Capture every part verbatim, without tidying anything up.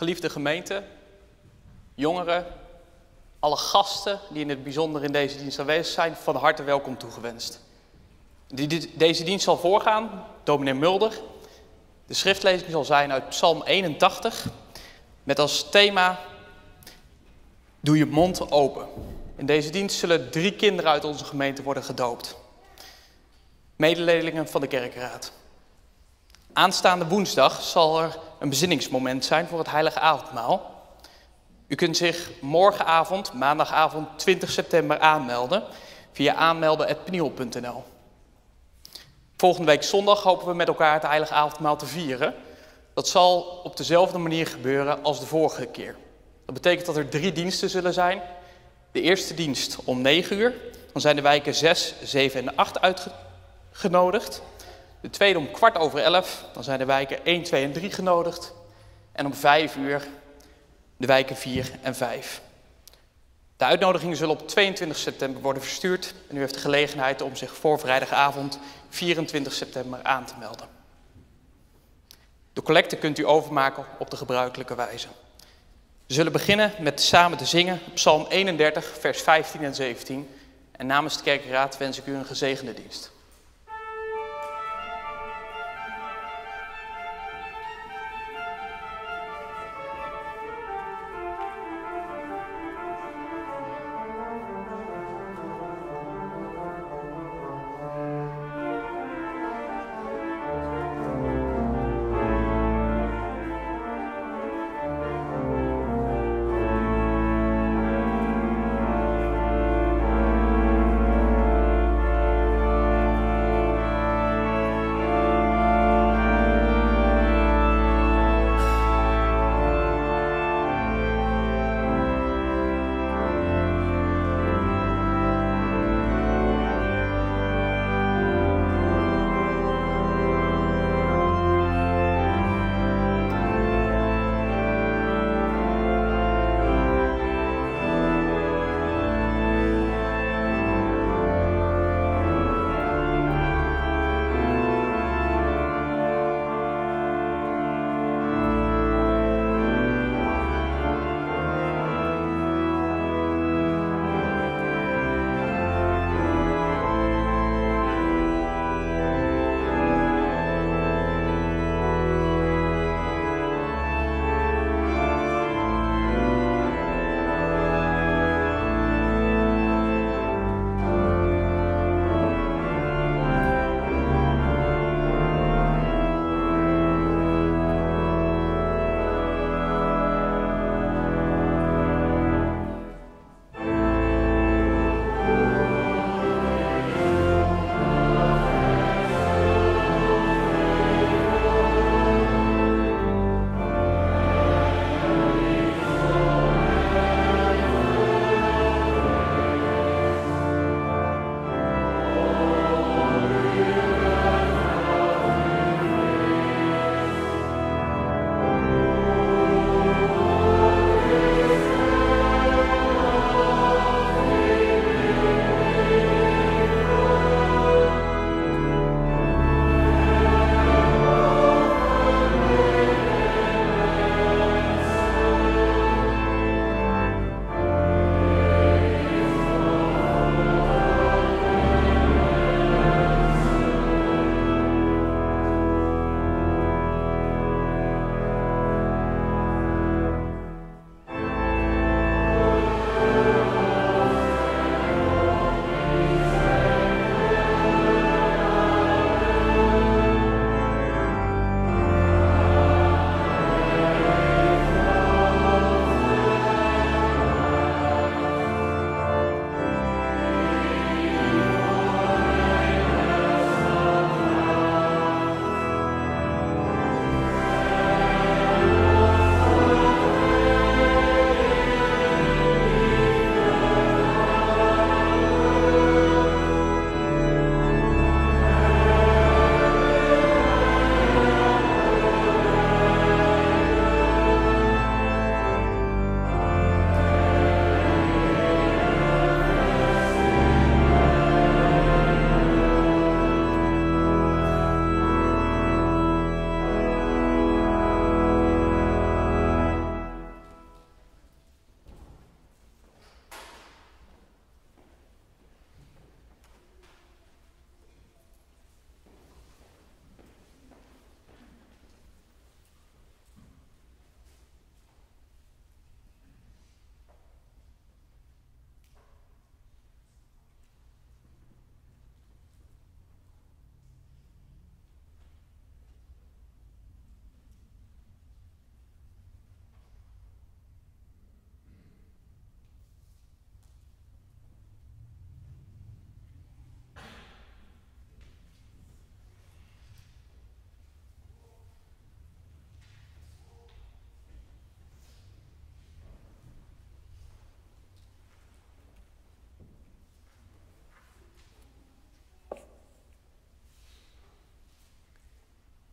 Geliefde gemeente, jongeren, alle gasten die in het bijzonder in deze dienst aanwezig zijn, van harte welkom toegewenst. Deze dienst zal voorgaan, dominee Mulder. De schriftlezing zal zijn uit Psalm eenentachtig, met als thema: Doe je mond open. In deze dienst zullen drie kinderen uit onze gemeente worden gedoopt. Mededelingen van de kerkenraad. Aanstaande woensdag zal er een bezinningsmoment zijn voor het heilige avondmaal. U kunt zich morgenavond, maandagavond twintig september, aanmelden via aanmelden punt peniel punt n l. Volgende week zondag hopen we met elkaar het heilige avondmaal te vieren. Dat zal op dezelfde manier gebeuren als de vorige keer. Dat betekent dat er drie diensten zullen zijn. De eerste dienst om negen uur. Dan zijn de wijken zes, zeven en acht uitgenodigd. De tweede om kwart over elf. Dan zijn de wijken één, twee en drie genodigd. En om vijf uur de wijken vier en vijf. De uitnodigingen zullen op tweeëntwintig september worden verstuurd. En u heeft de gelegenheid om zich voor vrijdagavond vierentwintig september aan te melden. De collecte kunt u overmaken op de gebruikelijke wijze. We zullen beginnen met samen te zingen Psalm eenendertig, vers vijftien en zeventien. En namens de kerkenraad wens ik u een gezegende dienst.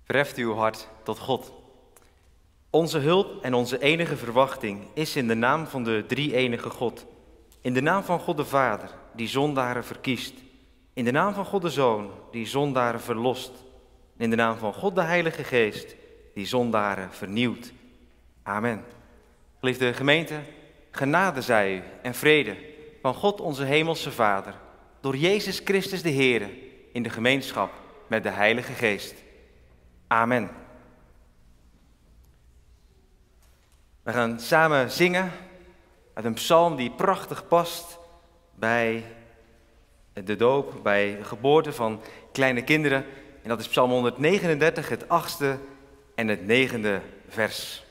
Verheft uw hart tot God. Onze hulp en onze enige verwachting is in de naam van de drie-enige God. In de naam van God de Vader, die zondaren verkiest. In de naam van God de Zoon, die zondaren verlost. In de naam van God de Heilige Geest, die zondaren vernieuwt. Amen. Geliefde gemeente, genade zij u en vrede van God onze hemelse Vader, door Jezus Christus de Heere, in de gemeenschap met de Heilige Geest. Amen. We gaan samen zingen uit een psalm die prachtig past bij de doop, bij de geboorte van kleine kinderen. En dat is psalm honderdnegenendertig, het achtste en het negende vers.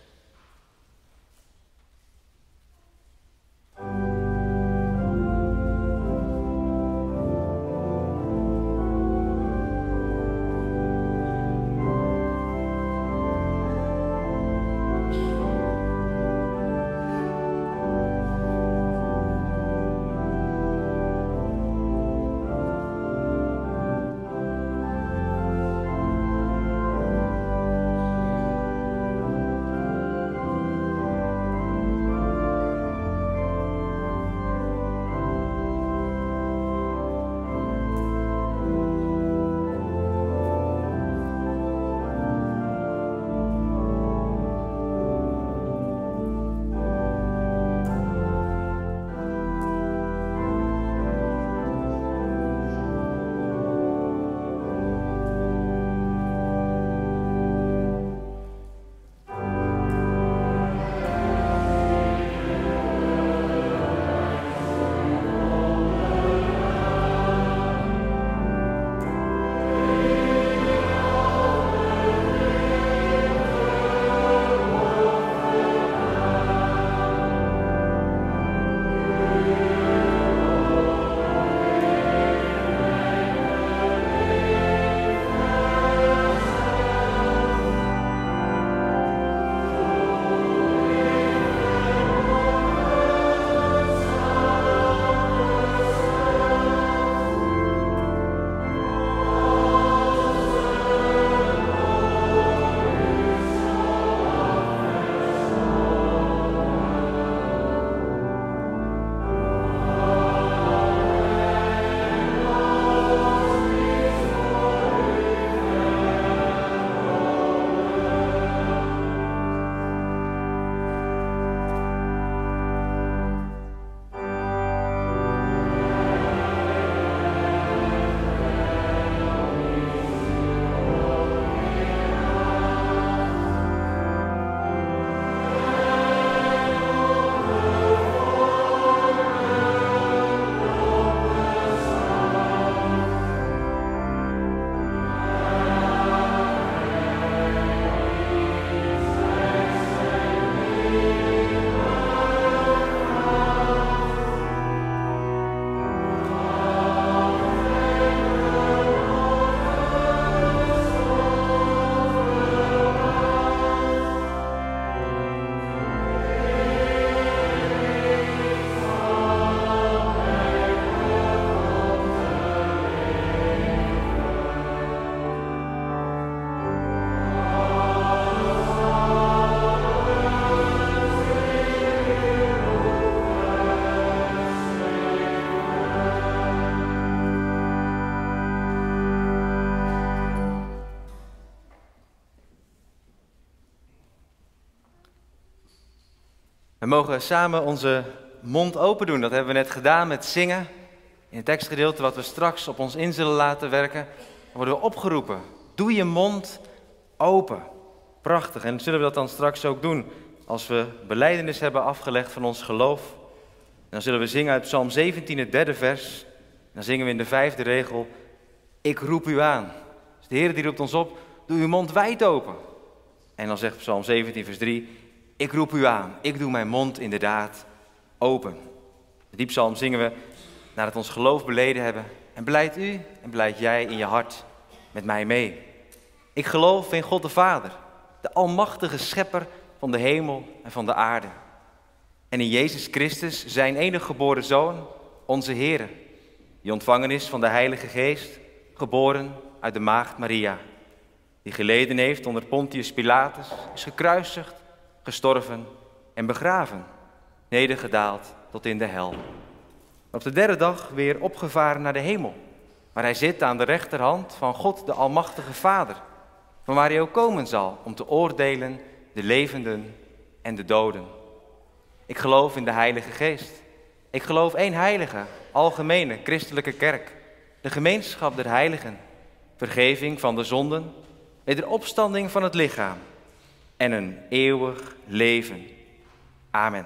We mogen samen onze mond open doen. Dat hebben we net gedaan met zingen. In het tekstgedeelte wat we straks op ons in zullen laten werken, worden we opgeroepen. Doe je mond open. Prachtig. En zullen we dat dan straks ook doen als we belijdenis hebben afgelegd van ons geloof. Dan zullen we zingen uit Psalm zeventien, het derde vers. Dan zingen we in de vijfde regel, ik roep u aan. Dus de Heer die roept ons op, doe uw mond wijd open. En dan zegt Psalm zeventien, vers drie, ik roep u aan. Ik doe mijn mond inderdaad open. Die psalm zingen we nadat we ons geloof beleden hebben. En beleid u en beleid jij in je hart met mij mee. Ik geloof in God de Vader, de almachtige schepper van de hemel en van de aarde. En in Jezus Christus, zijn enige geboren Zoon, onze Heere, die ontvangen is van de Heilige Geest, geboren uit de maagd Maria, die die geleden heeft onder Pontius Pilatus, is gekruisigd, gestorven en begraven, nedergedaald tot in de hel. Op de derde dag weer opgevaren naar de hemel, waar hij zit aan de rechterhand van God de Almachtige Vader, van waar hij ook komen zal om te oordelen de levenden en de doden. Ik geloof in de Heilige Geest. Ik geloof één heilige, algemene, christelijke kerk, de gemeenschap der heiligen, vergeving van de zonden, wederopstanding van het lichaam en een eeuwig leven. Amen.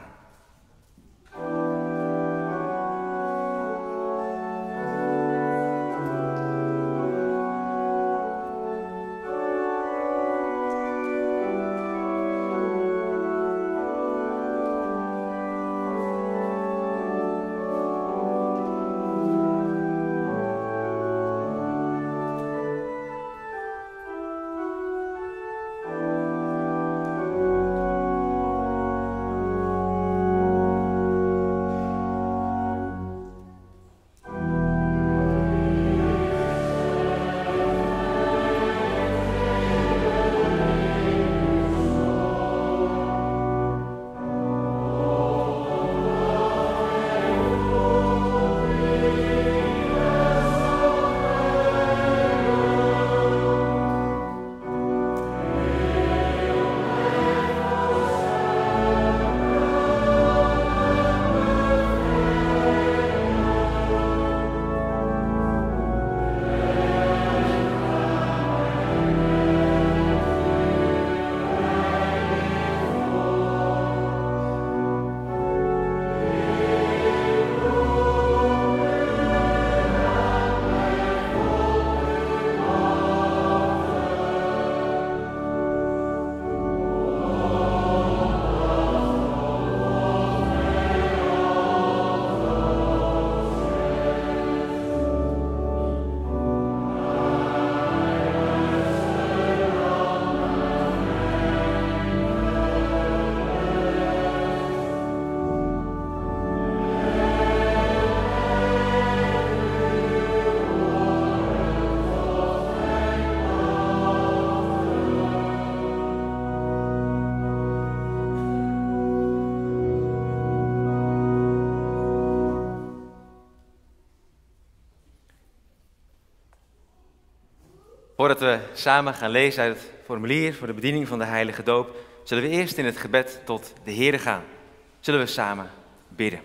Voordat we samen gaan lezen uit het formulier voor de bediening van de heilige doop, zullen we eerst in het gebed tot de Heere gaan. Zullen we samen bidden.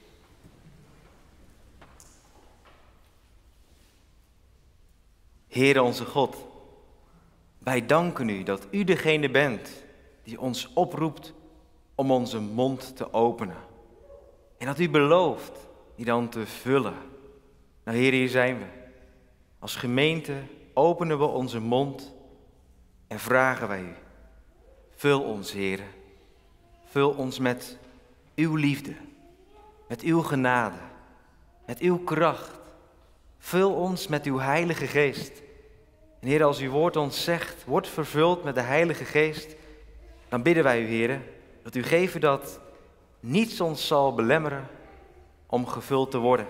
Heere onze God, wij danken u dat u degene bent die ons oproept om onze mond te openen. En dat u belooft die dan te vullen. Nou Heere, hier zijn we. Als gemeente openen we onze mond en vragen wij u. Vul ons, Heere. Vul ons met uw liefde, met uw genade, met uw kracht. Vul ons met uw Heilige Geest. En Heer, als uw woord ons zegt, wordt vervuld met de Heilige Geest, dan bidden wij u, Heer, dat u geeft dat niets ons zal belemmeren om gevuld te worden.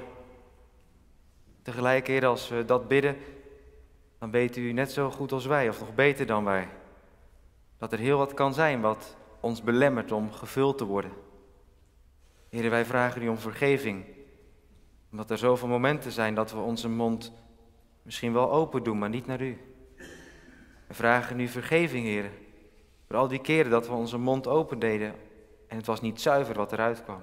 Tegelijk, Heer, als we dat bidden, dan weet u net zo goed als wij, of nog beter dan wij, dat er heel wat kan zijn wat ons belemmert om gevuld te worden. Heer, wij vragen u om vergeving, omdat er zoveel momenten zijn dat we onze mond misschien wel open doen, maar niet naar u. We vragen u vergeving, Heer, voor al die keren dat we onze mond open deden en het was niet zuiver wat eruit kwam.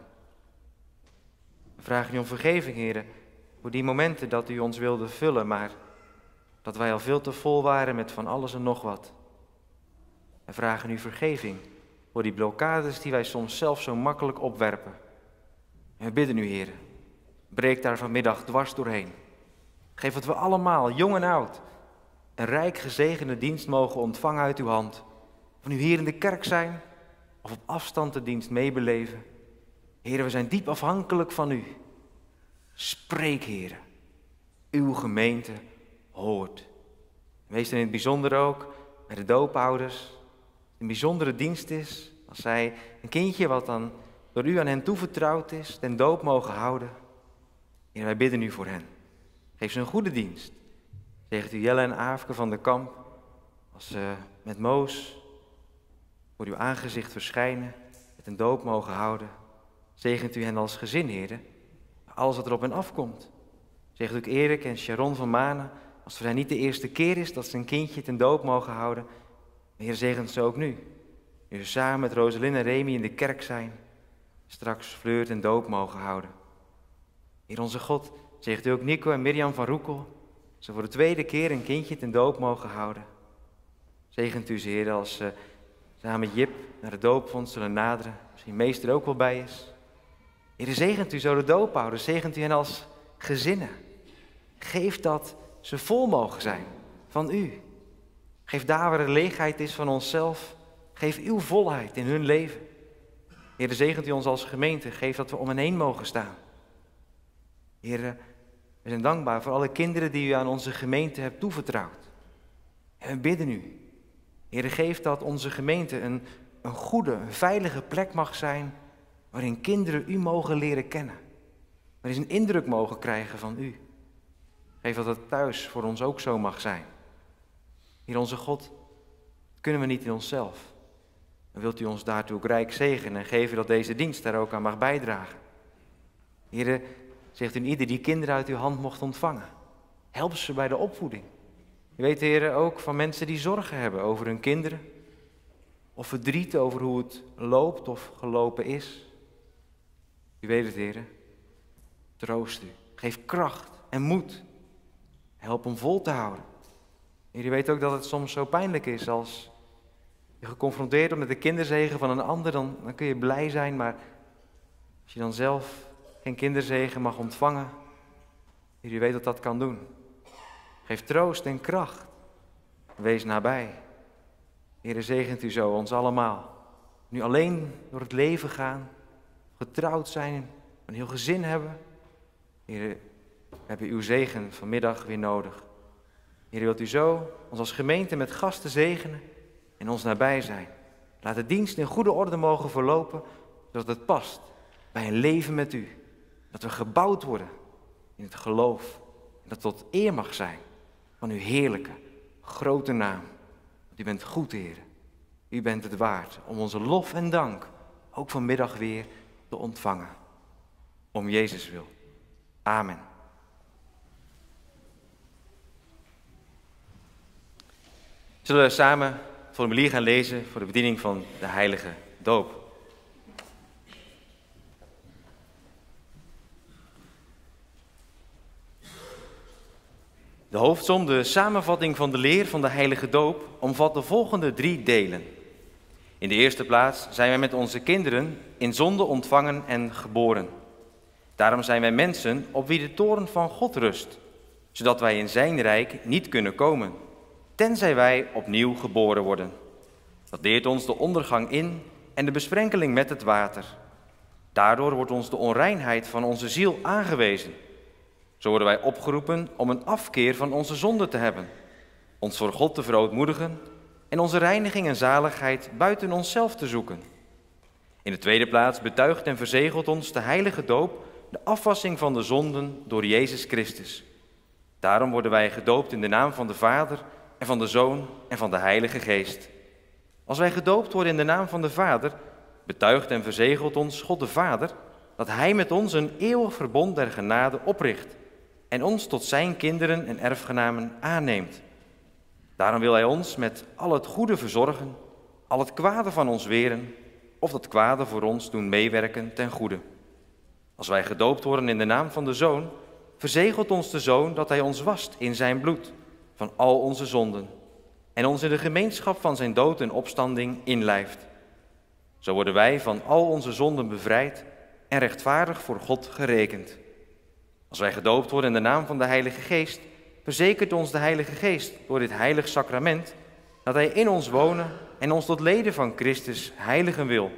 We vragen u om vergeving, Heer, voor die momenten dat u ons wilde vullen, maar dat wij al veel te vol waren met van alles en nog wat. We vragen u vergeving voor die blokkades die wij soms zelf zo makkelijk opwerpen. En we bidden u, Heer, breek daar vanmiddag dwars doorheen. Geef dat we allemaal, jong en oud, een rijk gezegende dienst mogen ontvangen uit uw hand. Of nu hier in de kerk zijn of op afstand de dienst meebeleven. Heer, we zijn diep afhankelijk van u. Spreek, Heer, uw gemeente hoort. Wees in het bijzonder ook bij de doopouders. Een bijzondere dienst is als zij een kindje wat dan door u aan hen toevertrouwd is, den doop mogen houden. Heer, wij bidden u voor hen. Geef ze een goede dienst. Zegt u Jelle en Aafke van de Kamp, als als ze met Moos voor uw aangezicht verschijnen, met een doop mogen houden. Zegent u hen als gezin, Heere, alles wat erop en afkomt. Zegent ook Erik en Sharon van Manen, als het voor hen niet de eerste keer is dat ze een kindje ten doop mogen houden. Heer, zegent ze ook nu. Nu ze samen met Rosalyn en Remy in de kerk zijn, straks Fleur ten doop mogen houden. Heer onze God, zegent u ook Nico en Mirjam van Roekel, ze voor de tweede keer een kindje ten doop mogen houden. Zegent u ze, Heer, als ze samen met Jip naar de doopvond zullen naderen. Misschien meester er ook wel bij is. Heer, zegent u zo de doophouders, zegent u hen als gezinnen. Geef dat ze vol mogen zijn van u. Geef daar waar er leegheid is van onszelf, geef uw volheid in hun leven. Heer, zegent u ons als gemeente, geef dat we om hen heen mogen staan. Heer, we zijn dankbaar voor alle kinderen die u aan onze gemeente hebt toevertrouwd. En we bidden u, Heer, geef dat onze gemeente een, een goede, een veilige plek mag zijn, waarin kinderen u mogen leren kennen. Waarin ze een indruk mogen krijgen van u. Geef dat het thuis voor ons ook zo mag zijn. Heer onze God, dat kunnen we niet in onszelf. Dan wilt u ons daartoe ook rijk zegenen en geven dat deze dienst daar ook aan mag bijdragen. Heer, zegt u ieder die kinderen uit uw hand mocht ontvangen. Help ze bij de opvoeding. U weet, Heer, ook van mensen die zorgen hebben over hun kinderen. Of verdriet over hoe het loopt of gelopen is. U weet het, Heer. Troost u. Geef kracht en moed. Help om vol te houden. Heer, u weet ook dat het soms zo pijnlijk is als je geconfronteerd wordt met de kinderzegen van een ander. Dan, dan kun je blij zijn, maar als je dan zelf geen kinderzegen mag ontvangen. Heer, u weet dat dat kan doen. Geef troost en kracht. Wees nabij. Heer, zegent u zo ons allemaal. Nu alleen door het leven gaan, getrouwd zijn, een heel gezin hebben. Heer, we hebben uw zegen vanmiddag weer nodig. Heer, wilt u zo ons als gemeente met gasten zegenen en ons nabij zijn. Laat de dienst in goede orde mogen verlopen, zodat het past bij een leven met u. Dat we gebouwd worden in het geloof. En dat tot eer mag zijn van uw heerlijke, grote naam. Want u bent goed, Heer. U bent het waard om onze lof en dank ook vanmiddag weer te ontvangen. Om Jezus wil. Amen. Zullen we samen het formulier gaan lezen voor de bediening van de heilige doop. De hoofdsom, de samenvatting van de leer van de heilige doop, omvat de volgende drie delen. In de eerste plaats zijn wij met onze kinderen in zonde ontvangen en geboren. Daarom zijn wij mensen op wie de toorn van God rust, zodat wij in zijn rijk niet kunnen komen, tenzij wij opnieuw geboren worden. Dat leert ons de ondergang in en de besprenkeling met het water. Daardoor wordt ons de onreinheid van onze ziel aangewezen. Zo worden wij opgeroepen om een afkeer van onze zonde te hebben, ons voor God te verootmoedigen en onze reiniging en zaligheid buiten onszelf te zoeken. In de tweede plaats betuigt en verzegelt ons de heilige doop de afwassing van de zonden door Jezus Christus. Daarom worden wij gedoopt in de naam van de Vader en van de Zoon en van de Heilige Geest. Als wij gedoopt worden in de naam van de Vader, betuigt en verzegelt ons God de Vader dat Hij met ons een eeuwig verbond der genade opricht en ons tot zijn kinderen en erfgenamen aanneemt. Daarom wil Hij ons met al het goede verzorgen, al het kwade van ons weren, of dat kwade voor ons doen meewerken ten goede. Als wij gedoopt worden in de naam van de Zoon, verzegelt ons de Zoon dat Hij ons wast in zijn bloed van al onze zonden en ons in de gemeenschap van zijn dood en opstanding inlijft. Zo worden wij van al onze zonden bevrijd en rechtvaardig voor God gerekend. Als wij gedoopt worden in de naam van de Heilige Geest, verzekert ons de Heilige Geest door dit heilig sacrament dat Hij in ons wonen en ons tot leden van Christus heiligen wil.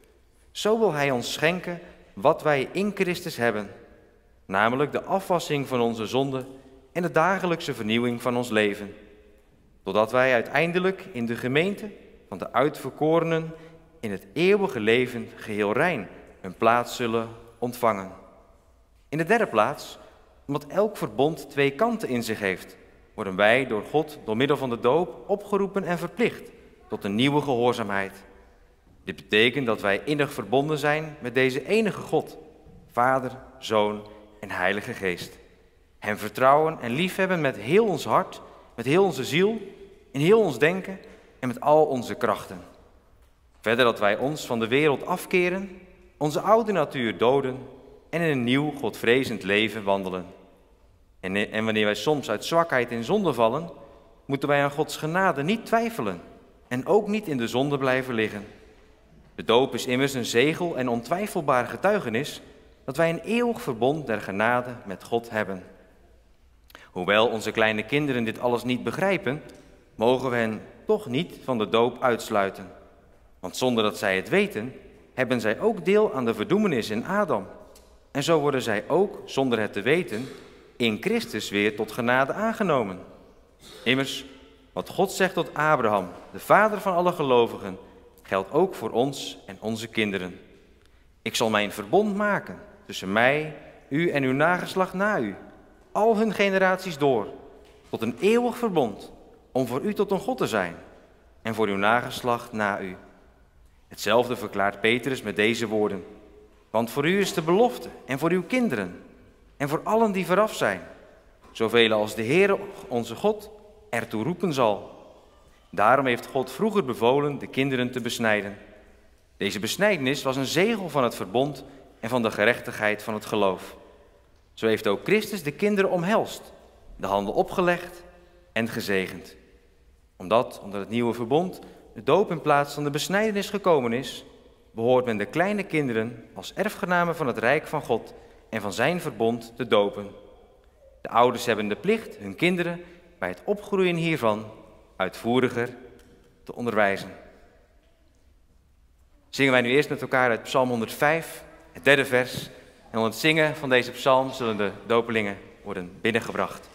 Zo wil Hij ons schenken wat wij in Christus hebben, namelijk de afwassing van onze zonden en de dagelijkse vernieuwing van ons leven, totdat wij uiteindelijk in de gemeente van de uitverkorenen in het eeuwige leven geheel rein een plaats zullen ontvangen. In de derde plaats, omdat elk verbond twee kanten in zich heeft, worden wij door God door middel van de doop opgeroepen en verplicht tot een nieuwe gehoorzaamheid. Dit betekent dat wij innig verbonden zijn met deze enige God, Vader, Zoon en Heilige Geest. Hem vertrouwen en liefhebben met heel ons hart, met heel onze ziel, in heel ons denken en met al onze krachten. Verder dat wij ons van de wereld afkeren, onze oude natuur doden en in een nieuw, godvrezend leven wandelen. En, en wanneer wij soms uit zwakheid in zonde vallen, moeten wij aan Gods genade niet twijfelen en ook niet in de zonde blijven liggen. De doop is immers een zegel en ontwijfelbaar getuigenis dat wij een eeuwig verbond der genade met God hebben. Hoewel onze kleine kinderen dit alles niet begrijpen, mogen we hen toch niet van de doop uitsluiten. Want zonder dat zij het weten, hebben zij ook deel aan de verdoemenis in Adam. En zo worden zij ook, zonder het te weten, in Christus weer tot genade aangenomen. Immers, wat God zegt tot Abraham, de vader van alle gelovigen, geldt ook voor ons en onze kinderen. Ik zal mijn verbond maken tussen mij, u en uw nageslacht na u, al hun generaties door, tot een eeuwig verbond, om voor u tot een God te zijn en voor uw nageslacht na u. Hetzelfde verklaart Petrus met deze woorden. Want voor u is de belofte en voor uw kinderen en voor allen die vooraf zijn, zoveel als de Heere onze God ertoe roepen zal. Daarom heeft God vroeger bevolen de kinderen te besnijden. Deze besnijdenis was een zegel van het verbond en van de gerechtigheid van het geloof. Zo heeft ook Christus de kinderen omhelst, de handen opgelegd en gezegend. Omdat onder het nieuwe verbond de doop in plaats van de besnijdenis gekomen is, behoort men de kleine kinderen als erfgenamen van het rijk van God en van zijn verbond te dopen. De ouders hebben de plicht hun kinderen bij het opgroeien hiervan uitvoeriger te onderwijzen. Zingen wij nu eerst met elkaar uit Psalm honderdvijf, het derde vers. En onder het zingen van deze psalm zullen de dopelingen worden binnengebracht.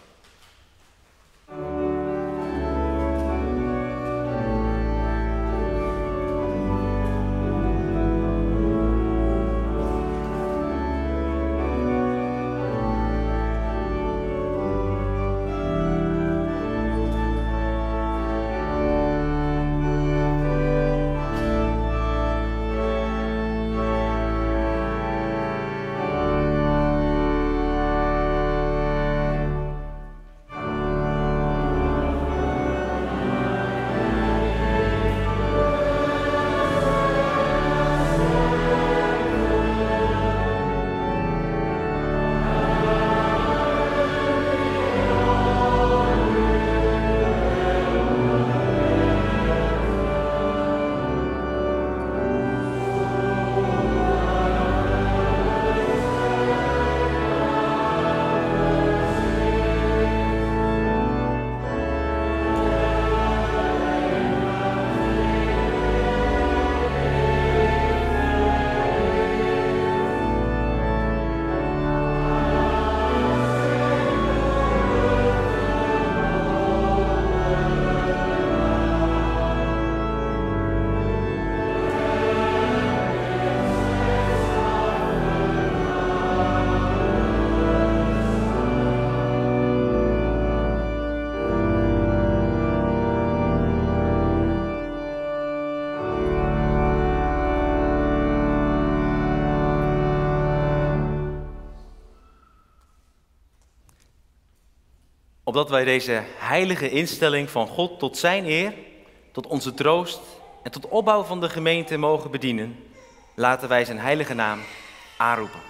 Opdat wij deze heilige instelling van God tot zijn eer, tot onze troost en tot opbouw van de gemeente mogen bedienen, laten wij zijn heilige naam aanroepen.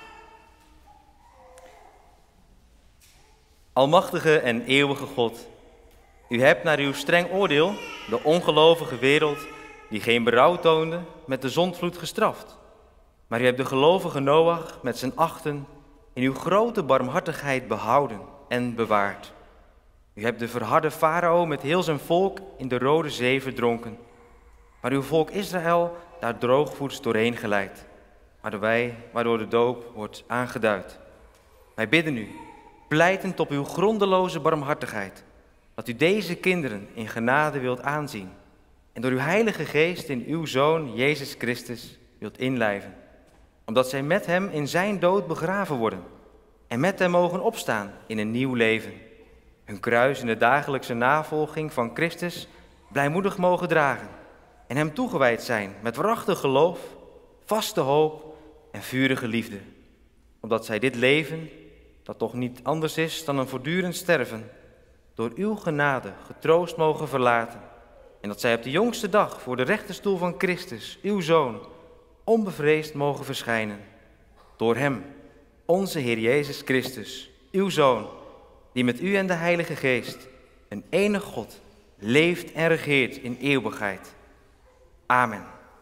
Almachtige en eeuwige God, u hebt naar uw streng oordeel de ongelovige wereld, die geen berouw toonde, met de zondvloed gestraft. Maar u hebt de gelovige Noach met zijn achten in uw grote barmhartigheid behouden en bewaard. U hebt de verharde farao met heel zijn volk in de Rode Zee verdronken. Maar uw volk Israël daar droogvoets doorheen geleid, waardoor, wij, waardoor de doop wordt aangeduid. Wij bidden u, pleitend op uw grondeloze barmhartigheid, dat u deze kinderen in genade wilt aanzien en door uw heilige geest in uw Zoon Jezus Christus wilt inlijven, omdat zij met hem in zijn dood begraven worden en met hem mogen opstaan in een nieuw leven. hun kruis in de dagelijkse navolging van Christus blijmoedig mogen dragen en hem toegewijd zijn met waarachtig geloof, vaste hoop en vurige liefde. Opdat zij dit leven, dat toch niet anders is dan een voortdurend sterven, door uw genade getroost mogen verlaten. En dat zij op de jongste dag voor de rechterstoel van Christus, uw Zoon, onbevreesd mogen verschijnen. Door hem, onze Heer Jezus Christus, uw Zoon, die met u en de Heilige Geest, een enig God, leeft en regeert in eeuwigheid. Amen.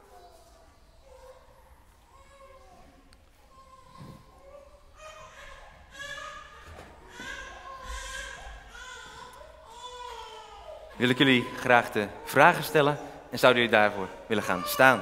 Wil ik jullie graag de vragen stellen en zouden jullie daarvoor willen gaan staan?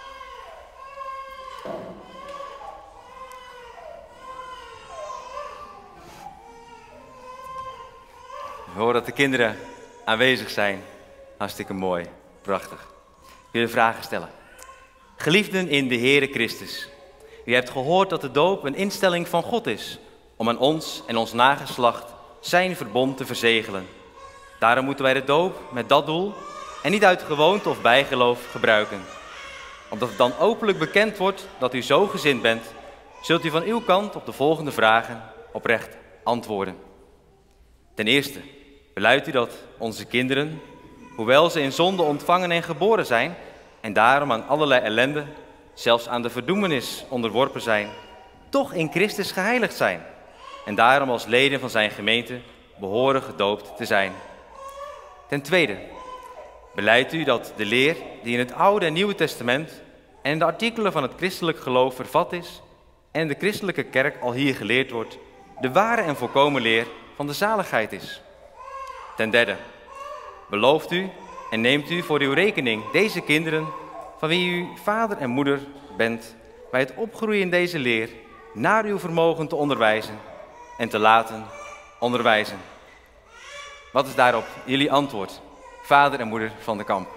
We horen dat de kinderen aanwezig zijn. Hartstikke mooi, prachtig. Ik wil je vragen stellen. Geliefden in de Heere Christus, u hebt gehoord dat de doop een instelling van God is om aan ons en ons nageslacht zijn verbond te verzegelen. Daarom moeten wij de doop met dat doel en niet uit gewoonte of bijgeloof gebruiken. Omdat het dan openlijk bekend wordt dat u zo gezind bent, zult u van uw kant op de volgende vragen oprecht antwoorden. Ten eerste, belijdt u dat onze kinderen, hoewel ze in zonde ontvangen en geboren zijn en daarom aan allerlei ellende, zelfs aan de verdoemenis onderworpen zijn, toch in Christus geheiligd zijn en daarom als leden van zijn gemeente behoren gedoopt te zijn. Ten tweede, belijdt u dat de leer die in het Oude en Nieuwe Testament en in de artikelen van het christelijk geloof vervat is en de christelijke kerk al hier geleerd wordt, de ware en volkomen leer van de zaligheid is. Ten derde, belooft u en neemt u voor uw rekening deze kinderen, van wie u vader en moeder bent, bij het opgroeien in deze leer, naar uw vermogen te onderwijzen en te laten onderwijzen. Wat is daarop jullie antwoord, vader en moeder van de Kamp?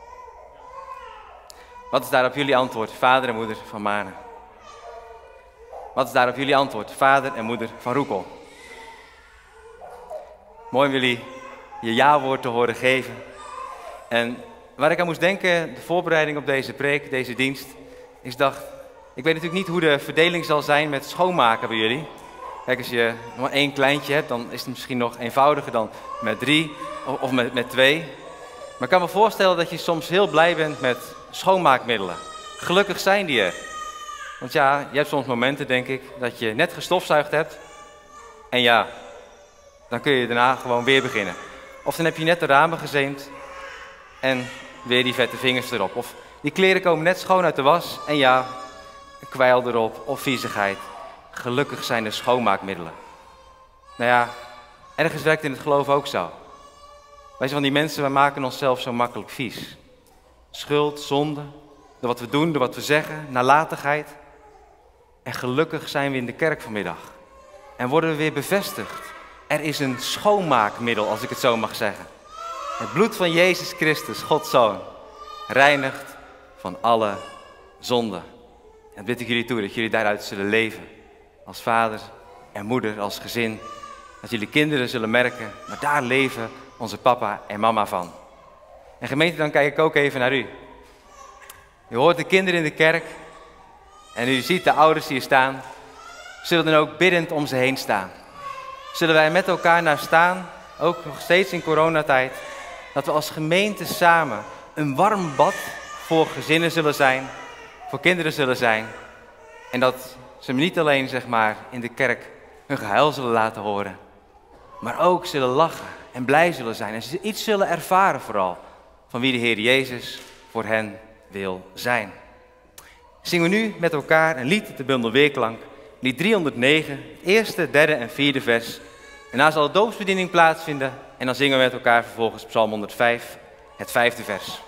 Wat is daarop jullie antwoord, vader en moeder van Mane? Wat is daarop jullie antwoord, vader en moeder van Roekel? Mooi om jullie je ja-woord te horen geven. En waar ik aan moest denken, de voorbereiding op deze preek, deze dienst, is dacht, ik weet natuurlijk niet hoe de verdeling zal zijn met schoonmaken bij jullie. Kijk, als je nog maar één kleintje hebt, dan is het misschien nog eenvoudiger dan met drie of, of met, met twee. Maar ik kan me voorstellen dat je soms heel blij bent met schoonmaakmiddelen. Gelukkig zijn die er. Want ja, je hebt soms momenten, denk ik, dat je net gestofzuigd hebt. En ja, dan kun je daarna gewoon weer beginnen. Of dan heb je net de ramen gezeemd en weer die vette vingers erop. Of die kleren komen net schoon uit de was en ja, een kwijl erop of viezigheid. Gelukkig zijn er schoonmaakmiddelen. Nou ja, ergens werkt in het geloof ook zo. Wij zijn van die mensen, wij maken onszelf zo makkelijk vies. Schuld, zonde, door wat we doen, door wat we zeggen, nalatigheid. En gelukkig zijn we in de kerk vanmiddag. En worden we weer bevestigd. Er is een schoonmaakmiddel, als ik het zo mag zeggen. Het bloed van Jezus Christus, Gods Zoon, reinigt van alle zonde. En bid ik jullie toe dat jullie daaruit zullen leven. Als vader en moeder, als gezin. Dat jullie kinderen zullen merken, maar daar leven onze papa en mama van. En gemeente, dan kijk ik ook even naar u. U hoort de kinderen in de kerk en u ziet de ouders die hier staan. Zullen dan ook biddend om ze heen staan. Zullen wij met elkaar naar staan, ook nog steeds in coronatijd, dat we als gemeente samen een warm bad voor gezinnen zullen zijn, voor kinderen zullen zijn. En dat ze niet alleen, zeg maar, in de kerk hun gehuil zullen laten horen, maar ook zullen lachen en blij zullen zijn. En ze iets zullen ervaren vooral van wie de Heer Jezus voor hen wil zijn. Zingen we nu met elkaar een lied, de bundel Weerklank, lied driehonderdnegen, het eerste, derde en vierde vers. En daarna zal de doopsbediening plaatsvinden en dan zingen we met elkaar vervolgens Psalm honderdvijf, het vijfde vers.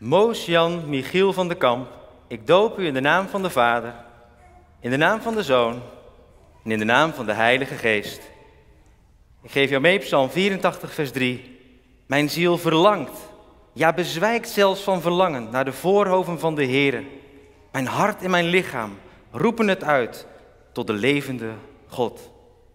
Moos Jan Michiel van de Kamp, ik doop u in de naam van de Vader, in de naam van de Zoon en in de naam van de Heilige Geest. Ik geef jou mee Psalm vierentachtig, vers drie. Mijn ziel verlangt, ja bezwijkt zelfs van verlangen naar de voorhoven van de Heere. Mijn hart en mijn lichaam roepen het uit tot de levende God.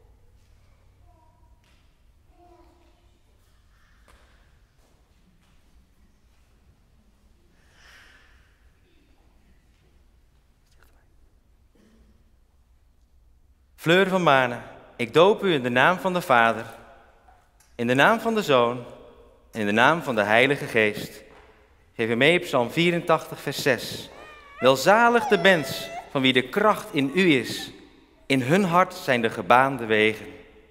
Fleur van Manen, ik doop u in de naam van de Vader, in de naam van de Zoon en in de naam van de Heilige Geest. Geef u mee Psalm vierentachtig, vers zes. Welzalig de mens van wie de kracht in u is, in hun hart zijn de gebaande wegen.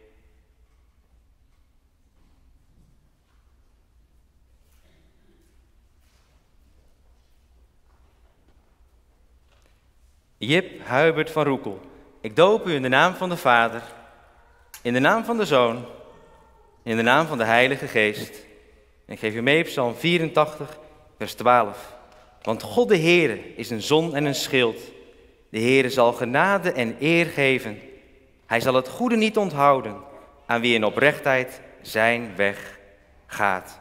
Jip Huibert van Roekel, ik doop u in de naam van de Vader, in de naam van de Zoon, in de naam van de Heilige Geest. En ik geef u mee Psalm vierentachtig, vers twaalf. Want God de Heere is een zon en een schild. De Heere zal genade en eer geven. Hij zal het goede niet onthouden aan wie in oprechtheid zijn weg gaat.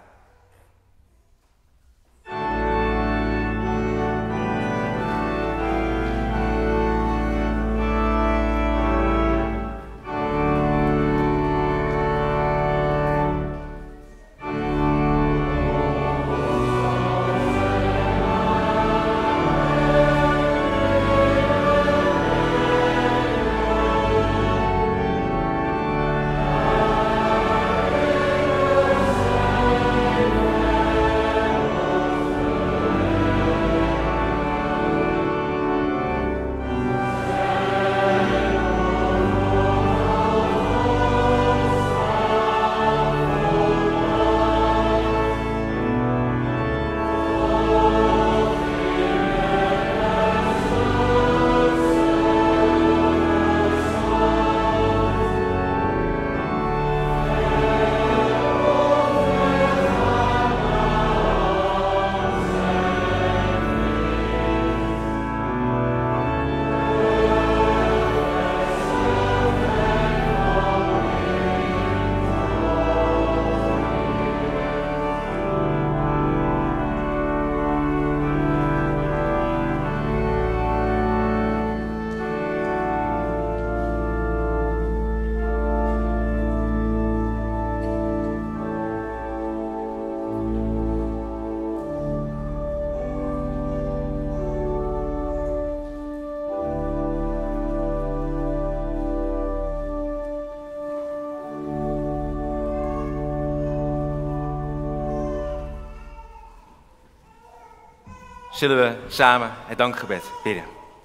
Zullen we samen het dankgebed bidden.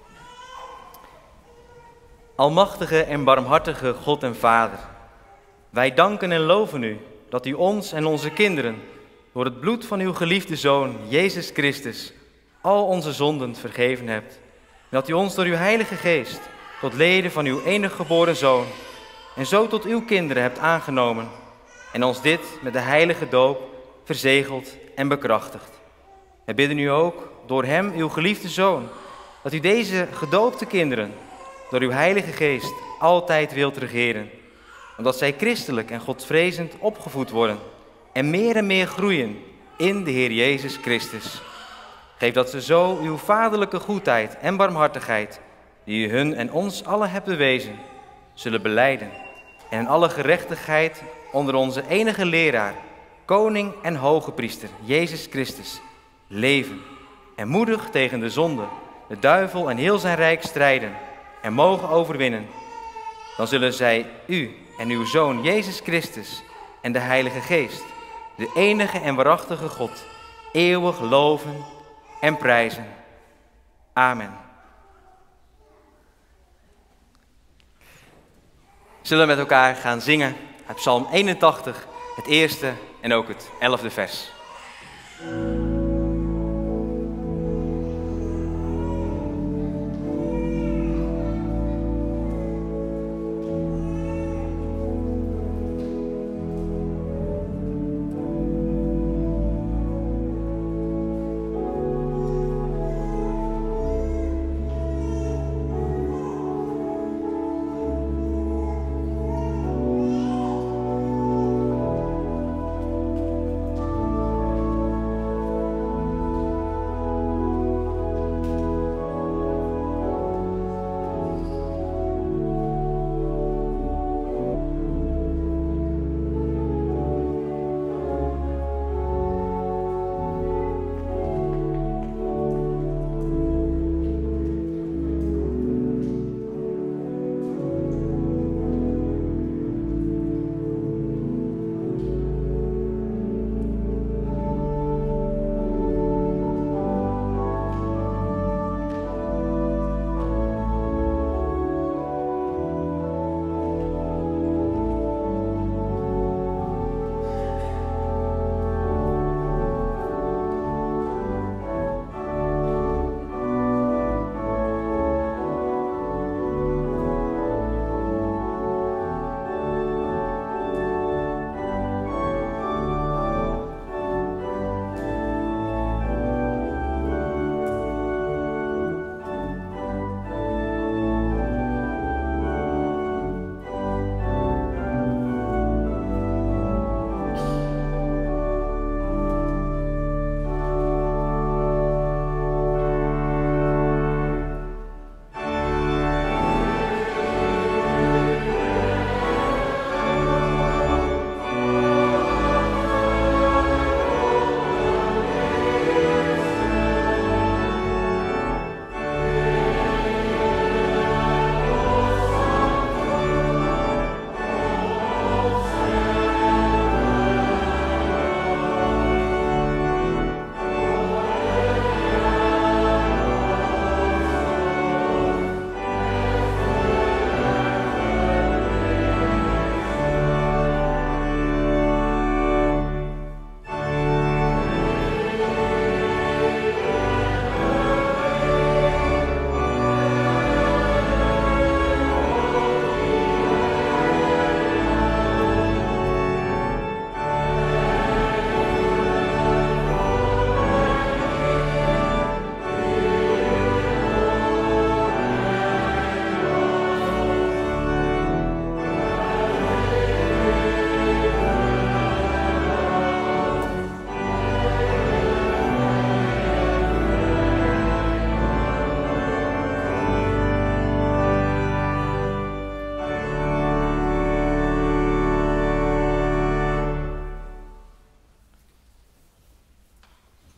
Almachtige en barmhartige God en Vader, wij danken en loven u dat u ons en onze kinderen door het bloed van uw geliefde Zoon, Jezus Christus, al onze zonden vergeven hebt. En dat u ons door uw Heilige Geest tot leden van uw enige geboren Zoon en zo tot uw kinderen hebt aangenomen en ons dit met de heilige doop verzegeld en bekrachtigt. We bidden u ook door hem, uw geliefde Zoon, dat u deze gedoopte kinderen door uw Heilige Geest altijd wilt regeren, omdat zij christelijk en godvrezend opgevoed worden en meer en meer groeien in de Heer Jezus Christus. Geef dat ze zo uw vaderlijke goedheid en barmhartigheid, die u hun en ons allen hebt bewezen, zullen belijden en in alle gerechtigheid onder onze enige leraar, koning en hoge priester, Jezus Christus, leven en moedig tegen de zonde, de duivel en heel zijn rijk strijden en mogen overwinnen. Dan zullen zij u en uw Zoon Jezus Christus en de Heilige Geest, de enige en waarachtige God, eeuwig loven en prijzen. Amen. Zullen we met elkaar gaan zingen uit Psalm eenentachtig, het eerste en ook het elfde vers.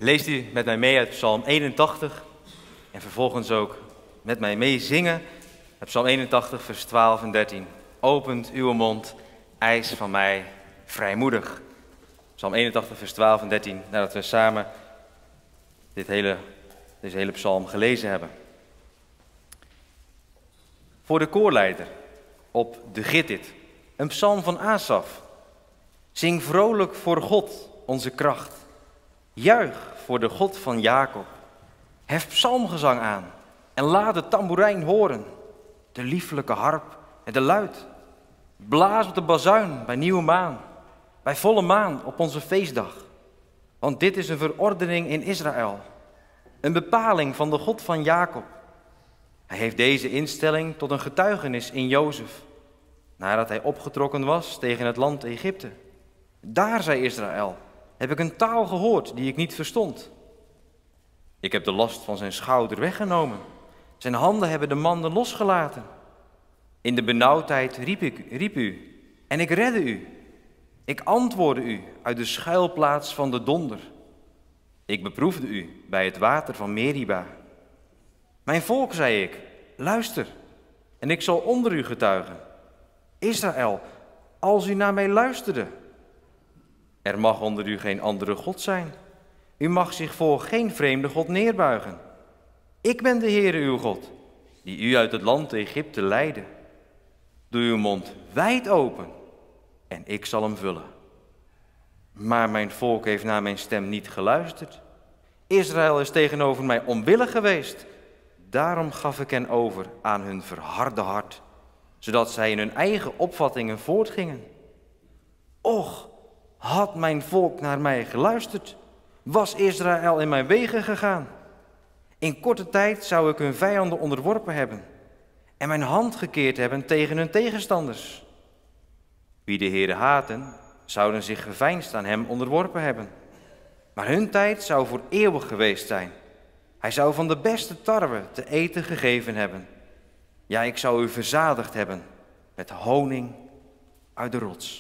leest u met mij mee uit Psalm eenentachtig en vervolgens ook met mij meezingen uit Psalm eenentachtig, vers twaalf en dertien. Opent uw mond, eis van mij vrijmoedig. Psalm eenentachtig, vers twaalf en dertien, nadat we samen dit hele, deze hele psalm gelezen hebben. Voor de koorleider op de Gittit, een psalm van Asaf. Zing vrolijk voor God, onze kracht. Juich voor de God van Jacob. Hef psalmgezang aan en laat de tamboerijn horen, de lieflijke harp en de luit. Blaas op de bazuin bij nieuwe maan, bij volle maan op onze feestdag. Want dit is een verordening in Israël, een bepaling van de God van Jacob. Hij heeft deze instelling tot een getuigenis in Jozef, nadat hij opgetrokken was tegen het land Egypte. Daar, zei Israël, heb ik een taal gehoord die ik niet verstond. Ik heb de last van zijn schouder weggenomen. Zijn handen hebben de manden losgelaten. In de benauwdheid riep ik, riep u en ik redde u. Ik antwoordde u uit de schuilplaats van de donder. Ik beproefde u bij het water van Meriba. Mijn volk, zei ik, luister, en ik zal onder u getuigen. Israël, als u naar mij luisterde. Er mag onder u geen andere God zijn. U mag zich voor geen vreemde God neerbuigen. Ik ben de Heere uw God, die u uit het land Egypte leidde. Doe uw mond wijd open en ik zal hem vullen. Maar mijn volk heeft naar mijn stem niet geluisterd. Israël is tegenover mij onwillig geweest. Daarom gaf ik hen over aan hun verharde hart, zodat zij in hun eigen opvattingen voortgingen. Och, had mijn volk naar mij geluisterd, was Israël in mijn wegen gegaan. In korte tijd zou ik hun vijanden onderworpen hebben en mijn hand gekeerd hebben tegen hun tegenstanders. Wie de Heere haatten, zouden zich geveinsd aan hem onderworpen hebben. Maar hun tijd zou voor eeuwig geweest zijn. Hij zou van de beste tarwe te eten gegeven hebben. Ja, ik zou u verzadigd hebben met honing uit de rots.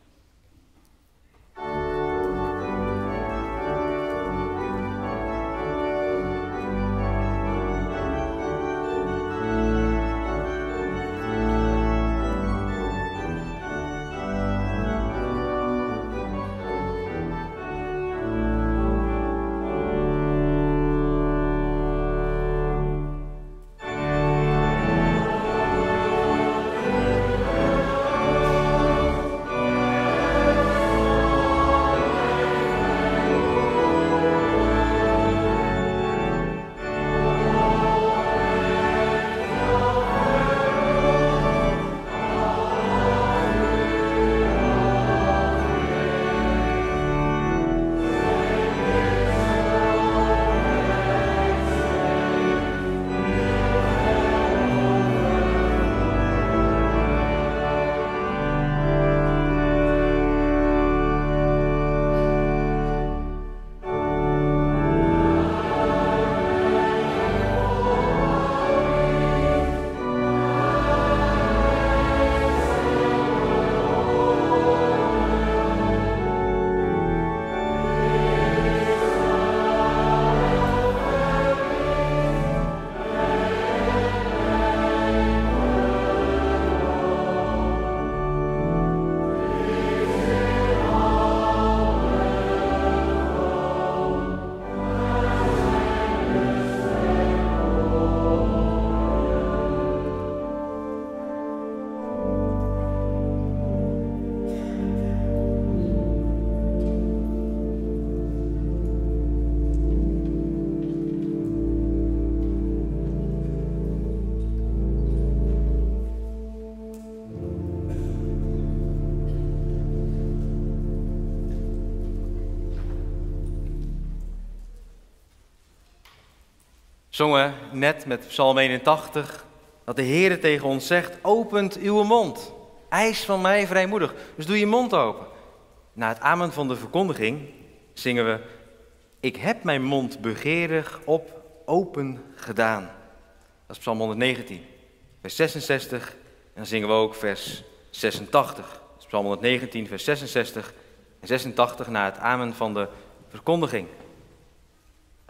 Zongen net met Psalm eenentachtig dat de Heere tegen ons zegt, opent uw mond, eis van mij vrijmoedig. Dus doe je mond open. Na het amen van de verkondiging zingen we, ik heb mijn mond begeerig op open gedaan. Dat is Psalm honderdnegentien, vers zesenzestig. En dan zingen we ook vers zesentachtig. Dat is Psalm honderdnegentien, vers zesenzestig en zesentachtig na het amen van de verkondiging.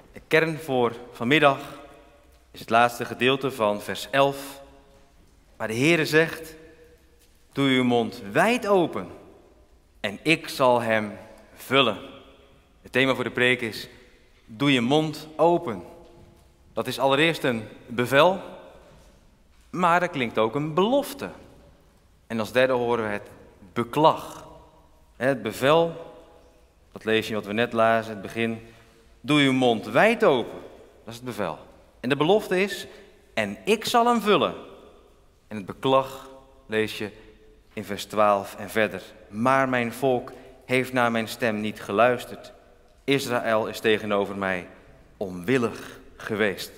De kern voor vanmiddag is het laatste gedeelte van vers elf, waar de Heere zegt, doe uw mond wijd open en ik zal hem vullen. Het thema voor de preek is, doe je mond open. Dat is allereerst een bevel, maar er klinkt ook een belofte. En als derde horen we het beklag. Het bevel, dat lees je wat we net lazen, het begin. Doe uw mond wijd open. Dat is het bevel. En de belofte is, en ik zal hem vullen. En het beklag lees je in vers twaalf en verder. Maar mijn volk heeft naar mijn stem niet geluisterd. Israël is tegenover mij onwillig geweest.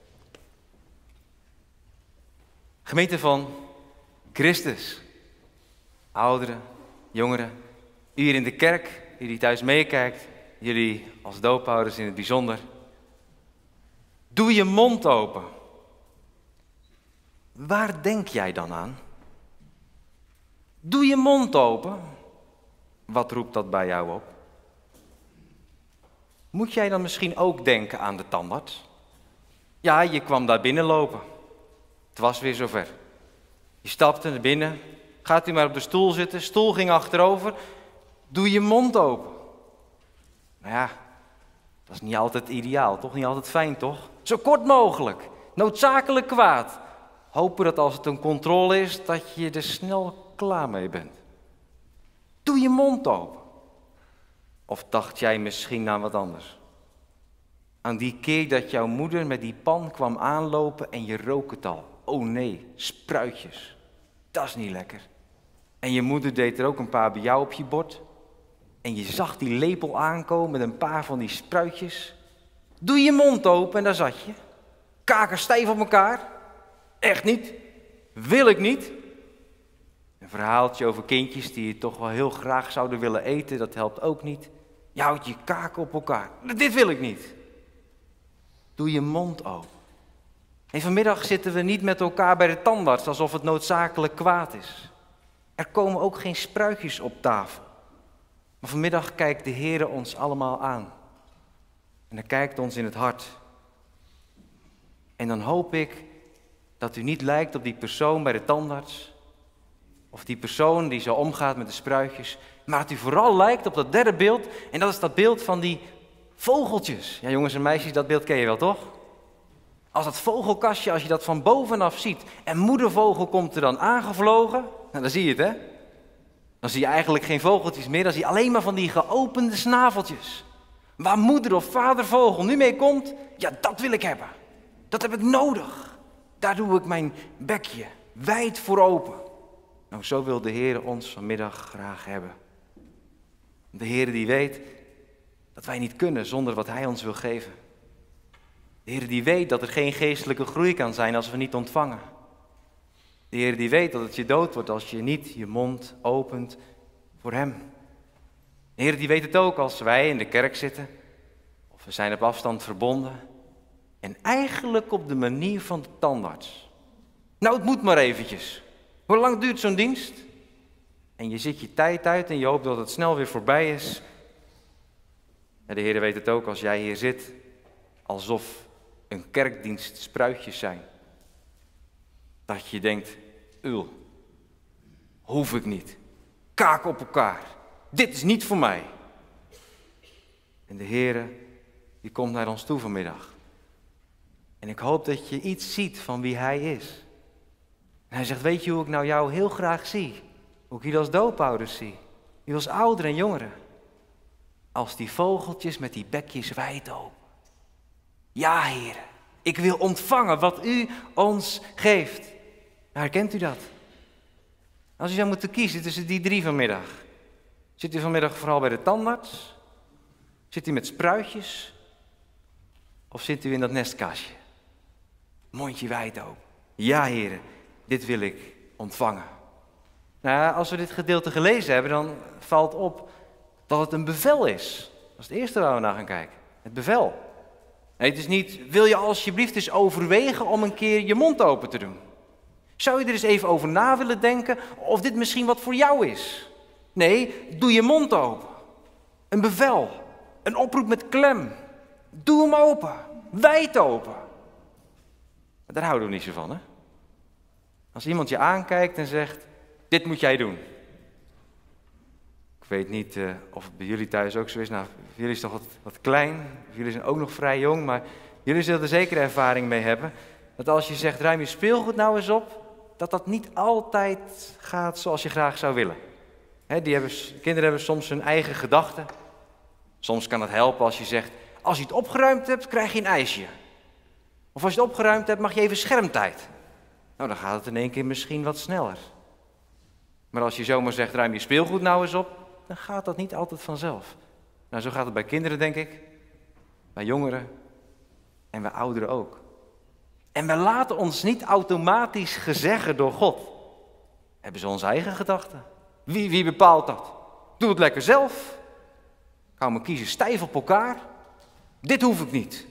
Gemeente van Christus, ouderen, jongeren, u hier in de kerk, u die thuis meekijkt, jullie als doopouders in het bijzonder. Doe je mond open. Waar denk jij dan aan? Doe je mond open. Wat roept dat bij jou op? Moet jij dan misschien ook denken aan de tandarts? Ja, je kwam daar binnenlopen. Het was weer zover. Je stapte naar binnen. Gaat u maar op de stoel zitten. Stoel ging achterover. Doe je mond open. Nou ja, dat is niet altijd ideaal, toch? Niet altijd fijn, toch? Zo kort mogelijk. Noodzakelijk kwaad. Hopen dat als het een controle is, dat je er snel klaar mee bent. Doe je mond open. Of dacht jij misschien aan wat anders? Aan die keer dat jouw moeder met die pan kwam aanlopen en je rook het al. Oh nee, spruitjes. Dat is niet lekker. En je moeder deed er ook een paar bij jou op je bord. En je zag die lepel aankomen met een paar van die spruitjes. Doe je mond open en daar zat je. Kaken stijf op elkaar. Echt niet. Wil ik niet. Een verhaaltje over kindjes die je toch wel heel graag zouden willen eten, dat helpt ook niet. Je houdt je kaken op elkaar. Dit wil ik niet. Doe je mond open. En vanmiddag zitten we niet met elkaar bij de tandarts alsof het noodzakelijk kwaad is. Er komen ook geen spruitjes op tafel. Maar vanmiddag kijkt de Heere ons allemaal aan. En hij kijkt ons in het hart. En dan hoop ik dat u niet lijkt op die persoon bij de tandarts. Of die persoon die zo omgaat met de spruitjes. Maar dat u vooral lijkt op dat derde beeld. En dat is dat beeld van die vogeltjes. Ja, jongens en meisjes, dat beeld ken je wel, toch? Als dat vogelkastje, als je dat van bovenaf ziet. En moedervogel komt er dan aangevlogen. Nou, dan zie je het, hè? Dan zie je eigenlijk geen vogeltjes meer. Dan zie je alleen maar van die geopende snaveltjes. Waar moeder of vadervogel nu mee komt. Ja, dat wil ik hebben. Dat heb ik nodig. Daar doe ik mijn bekje wijd voor open. Nou, zo wil de Heer ons vanmiddag graag hebben. De Heer die weet dat wij niet kunnen zonder wat Hij ons wil geven. De Heer die weet dat er geen geestelijke groei kan zijn als we niet ontvangen. De Heer die weet dat het je dood wordt als je niet je mond opent voor Hem. De Heer die weet het ook als wij in de kerk zitten. Of we zijn op afstand verbonden. En eigenlijk op de manier van de tandarts. Nou, het moet maar eventjes. Hoe lang duurt zo'n dienst? En je zit je tijd uit en je hoopt dat het snel weer voorbij is. En de Heer weet het ook als jij hier zit. Alsof een kerkdienst spruitjes zijn. Dat je denkt, ul, hoef ik niet. Kaak op elkaar. Dit is niet voor mij. En de Heer, die komt naar ons toe vanmiddag. En ik hoop dat je iets ziet van wie Hij is. En Hij zegt, weet je hoe ik nou jou heel graag zie? Hoe ik jullie als doopouders zie. Jullie als ouderen en jongeren. Als die vogeltjes met die bekjes wijd open. Ja, Heer, ik wil ontvangen wat U ons geeft. Herkent u dat? Als u zou moeten kiezen tussen die drie vanmiddag. Zit u vanmiddag vooral bij de tandarts? Zit u met spruitjes? Of zit u in dat nestkastje? Mondje wijd open. Ja, heren, dit wil ik ontvangen. Nou, als we dit gedeelte gelezen hebben, dan valt op dat het een bevel is. Dat is het eerste waar we naar gaan kijken. Het bevel. Nee, het is niet, wil je alsjeblieft eens overwegen om een keer je mond open te doen? Zou je er eens even over na willen denken of dit misschien wat voor jou is? Nee, doe je mond open. Een bevel. Een oproep met klem. Doe hem open. Wijd open. Maar daar houden we niet zo van, hè? Als iemand je aankijkt en zegt, dit moet jij doen. Ik weet niet uh, of het bij jullie thuis ook zo is. Nou, jullie is toch wat, wat klein. Jullie zijn ook nog vrij jong, maar jullie zullen er zeker ervaring mee hebben. Dat als je zegt, ruim je speelgoed nou eens op, dat dat niet altijd gaat zoals je graag zou willen. He, die hebben, kinderen hebben soms hun eigen gedachten. Soms kan het helpen als je zegt, als je het opgeruimd hebt, krijg je een ijsje. Of als je het opgeruimd hebt, mag je even schermtijd. Nou, dan gaat het in één keer misschien wat sneller. Maar als je zomaar zegt, ruim je speelgoed nou eens op, dan gaat dat niet altijd vanzelf. Nou, zo gaat het bij kinderen, denk ik. Bij jongeren en bij ouderen ook. En we laten ons niet automatisch gezeggen door God. Hebben ze onze eigen gedachten? Wie, wie bepaalt dat? Doe het lekker zelf. Ik hou mijn kiezen stijf op elkaar. Dit hoef ik niet.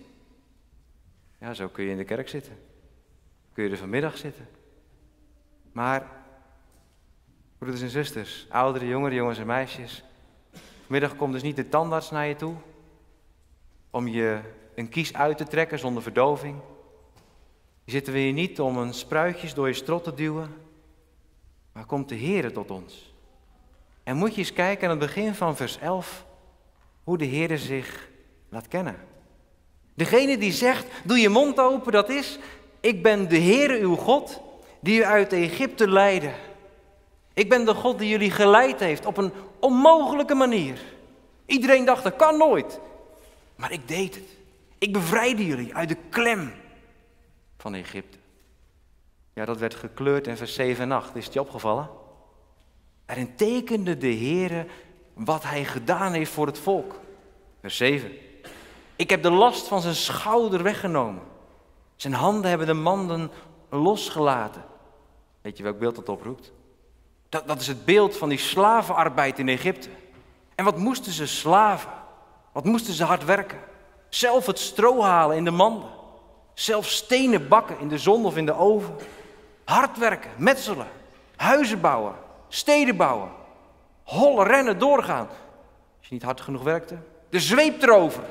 Ja, zo kun je in de kerk zitten. Kun je er vanmiddag zitten. Maar, broeders en zusters, ouderen, jongeren, jongens en meisjes. Vanmiddag komt dus niet de tandarts naar je toe. Om je een kies uit te trekken zonder verdoving. Zitten we hier niet om een spruitjes door je strot te duwen. Maar komt de Heere tot ons. En moet je eens kijken aan het begin van vers elf. Hoe de Heere zich laat kennen. Degene die zegt, doe je mond open, dat is, ik ben de Heere uw God, die u uit Egypte leidde. Ik ben de God die jullie geleid heeft op een onmogelijke manier. Iedereen dacht, dat kan nooit. Maar ik deed het. Ik bevrijdde jullie uit de klem van Egypte. Ja, dat werd gekleurd in vers zeven en acht. Is het je opgevallen? Erin tekende de Heere wat hij gedaan heeft voor het volk. Vers zeven. Ik heb de last van zijn schouder weggenomen. Zijn handen hebben de manden losgelaten. Weet je welk beeld dat oproept? Dat, dat is het beeld van die slavenarbeid in Egypte. En wat moesten ze slaven? Wat moesten ze hard werken? Zelf het stro halen in de manden. Zelf stenen bakken in de zon of in de oven. Hard werken, metselen, huizen bouwen, steden bouwen. Hollen, rennen, doorgaan. Als je niet hard genoeg werkte, de zweep erover.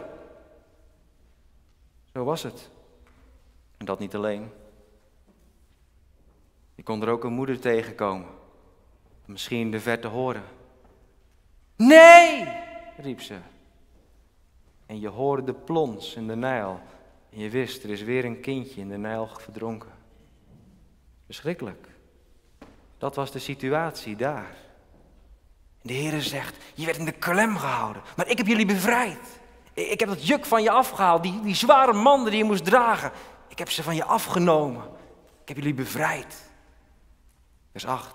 Zo was het. En dat niet alleen. Je kon er ook een moeder tegenkomen. Misschien in de verte horen. Nee, riep ze. En je hoorde de plons in de Nijl. En je wist, er is weer een kindje in de Nijl verdronken. Verschrikkelijk. Dat was de situatie daar. En de Heere zegt, je werd in de klem gehouden. Maar ik heb jullie bevrijd. Ik heb dat juk van je afgehaald. Die, die zware manden die je moest dragen. Ik heb ze van je afgenomen. Ik heb jullie bevrijd. Vers acht.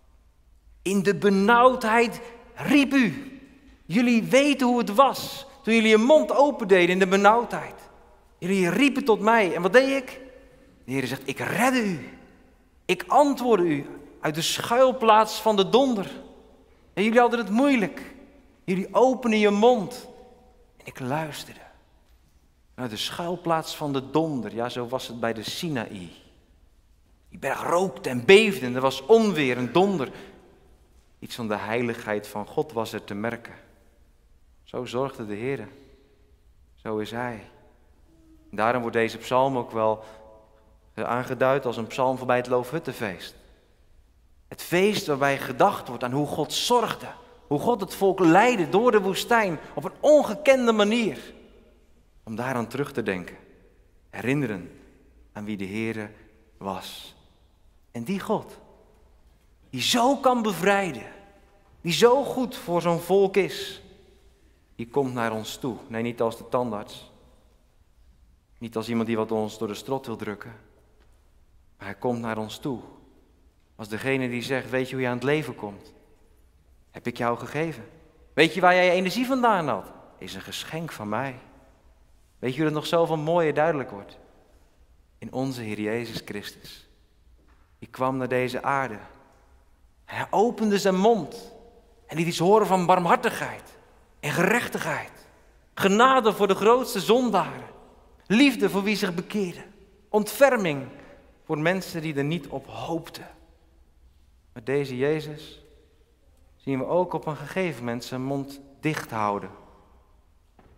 In de benauwdheid riep u. Jullie weten hoe het was. Toen jullie je mond opendeden in de benauwdheid. Jullie riepen tot mij. En wat deed ik? De Heer zegt, ik redde u. Ik antwoordde u uit de schuilplaats van de donder. En jullie hadden het moeilijk. Jullie openden je mond. En ik luisterde. Uit de schuilplaats van de donder. Ja, zo was het bij de Sinaï. Die berg rookte en beefde en er was onweer en donder. Iets van de heiligheid van God was er te merken. Zo zorgde de Heer. Zo is Hij. En daarom wordt deze psalm ook wel aangeduid als een psalm voorbij het Loofhuttenfeest. Het feest waarbij gedacht wordt aan hoe God zorgde. Hoe God het volk leidde door de woestijn op een ongekende manier. Om daaraan terug te denken. Herinneren aan wie de Heere was. En die God, die zo kan bevrijden. Die zo goed voor zo'n volk is. Die komt naar ons toe. Nee, niet als de tandarts. Niet als iemand die wat ons door de strot wil drukken. Maar hij komt naar ons toe. Als degene die zegt, weet je hoe je aan het leven komt? Heb ik jou gegeven. Weet je waar jij je energie vandaan had? Is een geschenk van mij. Weet je hoe dat nog zoveel mooier duidelijk wordt? In onze Heer Jezus Christus. Die kwam naar deze aarde. Hij opende zijn mond. En liet iets horen van barmhartigheid. En gerechtigheid. Genade voor de grootste zondaren. Liefde voor wie zich bekeerde. Ontferming voor mensen die er niet op hoopten. Maar deze Jezus zien we ook op een gegeven moment zijn mond dicht houden.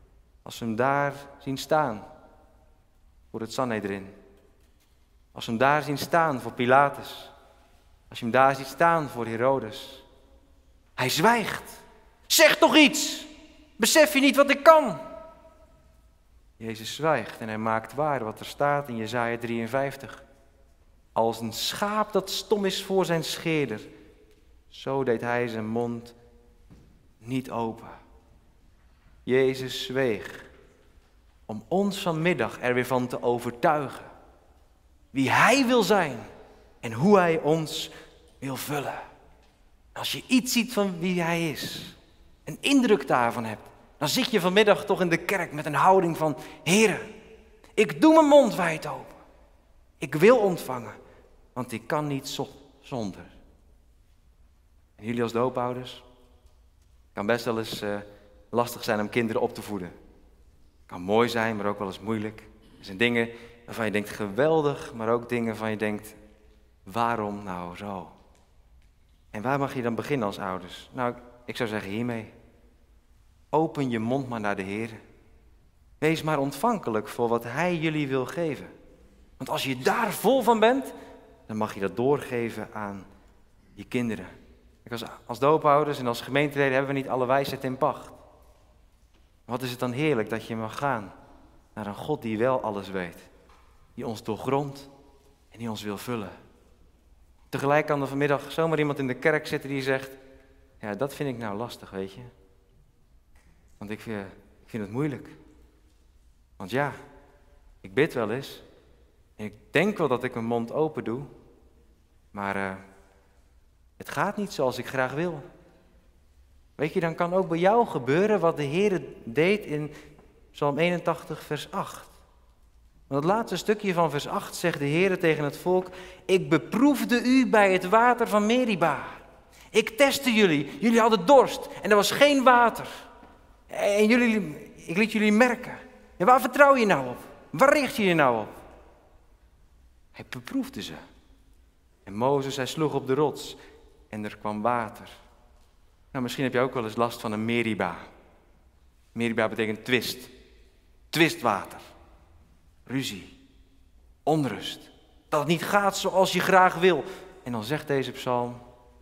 Als ze hem daar zien staan voor het Sanhedrin. Als ze hem daar zien staan voor Pilatus. Als je hem daar ziet staan voor Herodes. Hij zwijgt. Zeg toch iets! Besef je niet wat ik kan? Jezus zwijgt en hij maakt waar wat er staat in Jesaja drieënvijftig. Als een schaap dat stom is voor zijn scheerder, zo deed hij zijn mond niet open. Jezus zweeg om ons vanmiddag er weer van te overtuigen wie hij wil zijn en hoe hij ons wil vullen. Als je iets ziet van wie hij is, een indruk daarvan hebt, dan zit je vanmiddag toch in de kerk met een houding van: Heere, ik doe mijn mond wijd open. Ik wil ontvangen, want ik kan niet zonder. En jullie als doopouders, het kan best wel eens uh, lastig zijn om kinderen op te voeden. Het kan mooi zijn, maar ook wel eens moeilijk. Er zijn dingen waarvan je denkt geweldig, maar ook dingen waarvan je denkt: waarom nou zo? En waar mag je dan beginnen als ouders? Nou, ik zou zeggen hiermee. Open je mond maar naar de Heer. Wees maar ontvankelijk voor wat Hij jullie wil geven. Want als je daar vol van bent, dan mag je dat doorgeven aan je kinderen. Kijk, als, als doopouders en als gemeenteleden hebben we niet alle wijsheid in pacht. Wat is het dan heerlijk dat je mag gaan naar een God die wel alles weet. Die ons doorgrondt en die ons wil vullen. Tegelijk kan er vanmiddag zomaar iemand in de kerk zitten die zegt: ja, dat vind ik nou lastig, weet je. Want ik vind, ik vind het moeilijk. Want ja, ik bid wel eens. En ik denk wel dat ik mijn mond open doe. Maar uh, het gaat niet zoals ik graag wil. Weet je, dan kan ook bij jou gebeuren wat de Heer deed in Psalm eenentachtig vers acht. Want het laatste stukje van vers acht zegt de Heer tegen het volk: ik beproefde u bij het water van Meriba. Ik testte jullie. Jullie hadden dorst en er was geen water. En jullie, ik liet jullie merken. En waar vertrouw je nou op? Waar richt je je nou op? Hij beproefde ze. En Mozes, hij sloeg op de rots en er kwam water. Nou, misschien heb je ook wel eens last van een Meriba. Meriba betekent twist. Twistwater. Ruzie. Onrust. Dat het niet gaat zoals je graag wil. En dan zegt deze psalm,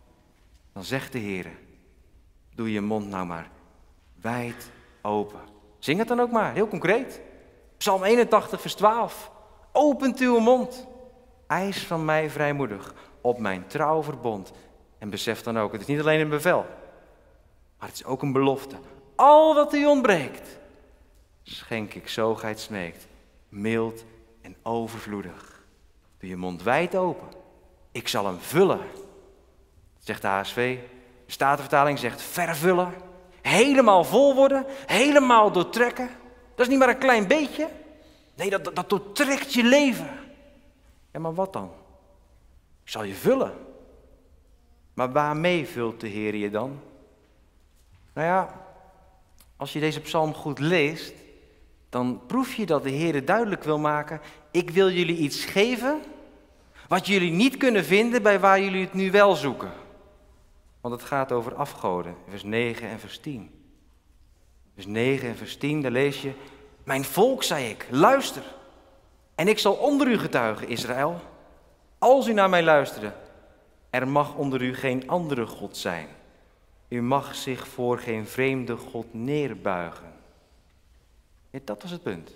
dan zegt de Heer: doe je mond nou maar wijd open. Zing het dan ook maar, heel concreet. Psalm eenentachtig vers twaalf. Opent uw mond. Eis van mij vrijmoedig op mijn trouw verbond. En besef dan ook, het is niet alleen een bevel, maar het is ook een belofte. Al wat u ontbreekt, schenk ik zo gij het smeekt. Mild en overvloedig. Doe je mond wijd open. Ik zal hem vullen. Zegt de H S V. De Statenvertaling zegt vervullen. Helemaal vol worden. Helemaal doortrekken. Dat is niet maar een klein beetje. Nee, dat, dat, dat doortrekt je leven. Ja, maar wat dan? Ik zal je vullen. Maar waarmee vult de Heer je dan? Nou ja, als je deze psalm goed leest, dan proef je dat de Heer duidelijk wil maken: ik wil jullie iets geven wat jullie niet kunnen vinden bij waar jullie het nu wel zoeken. Want het gaat over afgoden, vers negen en vers tien. Vers negen en vers tien, daar lees je: mijn volk, zei ik, luister. En ik zal onder u getuigen, Israël. Als u naar mij luisterde, er mag onder u geen andere God zijn. U mag zich voor geen vreemde God neerbuigen. Ja, dat was het punt.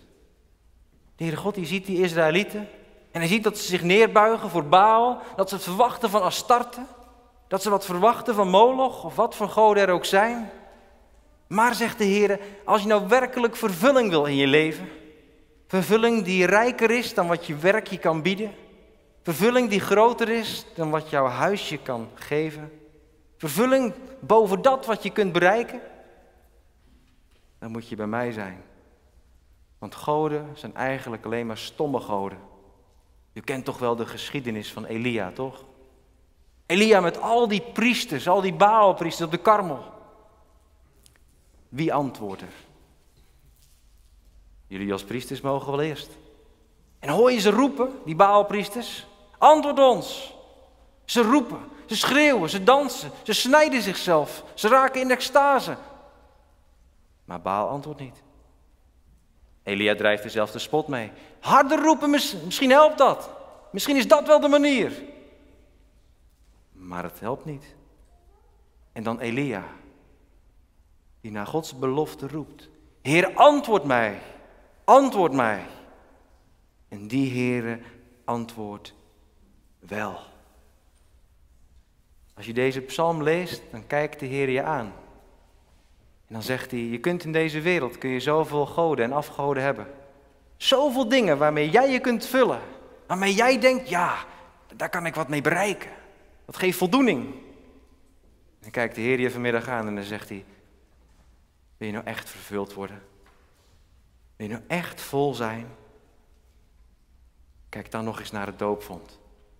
De Heere God die ziet die Israëlieten en hij ziet dat ze zich neerbuigen voor Baal, dat ze het verwachten van Astarte, dat ze wat verwachten van Moloch of wat voor goden er ook zijn. Maar, zegt de Heer, als je nou werkelijk vervulling wil in je leven, vervulling die rijker is dan wat je werk je kan bieden, vervulling die groter is dan wat jouw huisje kan geven, vervulling boven dat wat je kunt bereiken, dan moet je bij mij zijn. Want goden zijn eigenlijk alleen maar stomme goden. Je kent toch wel de geschiedenis van Elia, toch? Elia met al die priesters, al die Baalpriesters op de Karmel. Wie antwoordt er? Jullie als priesters mogen wel eerst. En hoor je ze roepen, die Baalpriesters? Antwoord ons. Ze roepen, ze schreeuwen, ze dansen, ze snijden zichzelf, ze raken in extase. Maar Baal antwoordt niet. Elia drijft er zelfs de spot mee. Harder roepen, misschien helpt dat. Misschien is dat wel de manier. Maar het helpt niet. En dan Elia, die naar Gods belofte roept. Heer, antwoord mij, antwoord mij. En die Heere antwoordt wel. Als je deze psalm leest, dan kijkt de Heer je aan. En dan zegt hij, je kunt in deze wereld, kun je zoveel goden en afgoden hebben. Zoveel dingen waarmee jij je kunt vullen. Waarmee jij denkt, ja, daar kan ik wat mee bereiken. Dat geeft voldoening. En dan kijkt de Heer je vanmiddag aan en dan zegt hij, wil je nou echt vervuld worden? Wil je nou echt vol zijn? Kijk dan nog eens naar het doopvont.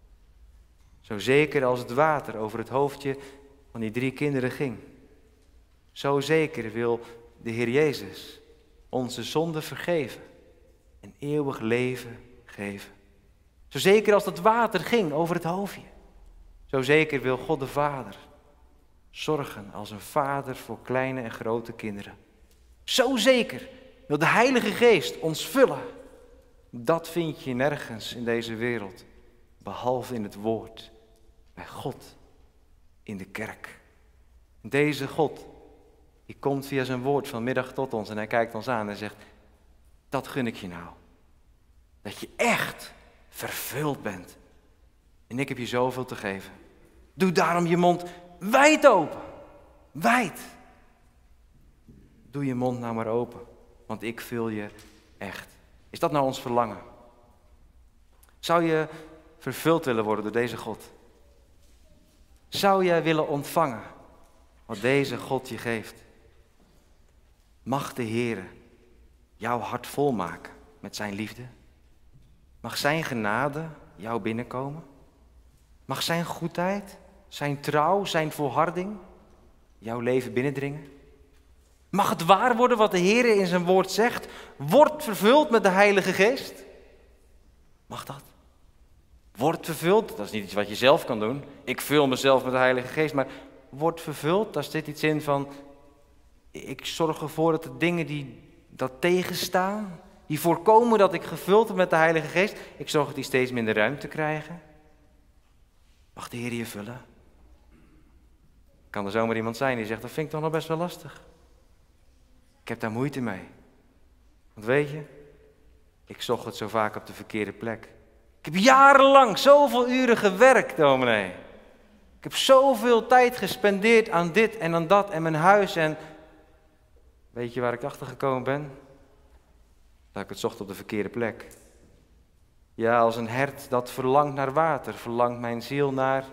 Zo zeker als het water over het hoofdje van die drie kinderen ging. Zo zeker wil de Heer Jezus onze zonde vergeven en eeuwig leven geven. Zo zeker als het water ging over het hoofdje. Zo zeker wil God de Vader zorgen als een vader voor kleine en grote kinderen. Zo zeker wil de Heilige Geest ons vullen. Dat vind je nergens in deze wereld, behalve in het woord, bij God, in de kerk. Deze God, die komt via zijn woord vanmiddag tot ons en hij kijkt ons aan en zegt, dat gun ik je nou. Dat je echt vervuld bent. En ik heb je zoveel te geven. Doe daarom je mond wijd open. Wijd. Doe je mond nou maar open, want ik vul je echt. Is dat nou ons verlangen? Zou je vervuld willen worden door deze God? Zou jij willen ontvangen wat deze God je geeft? Mag de Heere jouw hart volmaken met zijn liefde? Mag zijn genade jou binnenkomen? Mag zijn goedheid, zijn trouw, zijn volharding jouw leven binnendringen? Mag het waar worden wat de Heere in zijn woord zegt? Word vervuld met de Heilige Geest. Mag dat? Word vervuld, dat is niet iets wat je zelf kan doen. Ik vul mezelf met de Heilige Geest, maar word vervuld, daar zit iets in van, ik zorg ervoor dat de dingen die dat tegenstaan, die voorkomen dat ik gevuld ben met de Heilige Geest, ik zorg dat die steeds minder ruimte krijgen. Mag de Heer je vullen? Kan er zomaar iemand zijn die zegt, dat vind ik toch nog best wel lastig. Ik heb daar moeite mee. Want weet je, ik zocht het zo vaak op de verkeerde plek. Ik heb jarenlang zoveel uren gewerkt, dominee. Ik heb zoveel tijd gespendeerd aan dit en aan dat en mijn huis. En weet je waar ik achter gekomen ben? Dat ik het zocht op de verkeerde plek. Ja, als een hert dat verlangt naar water, verlangt mijn ziel naar,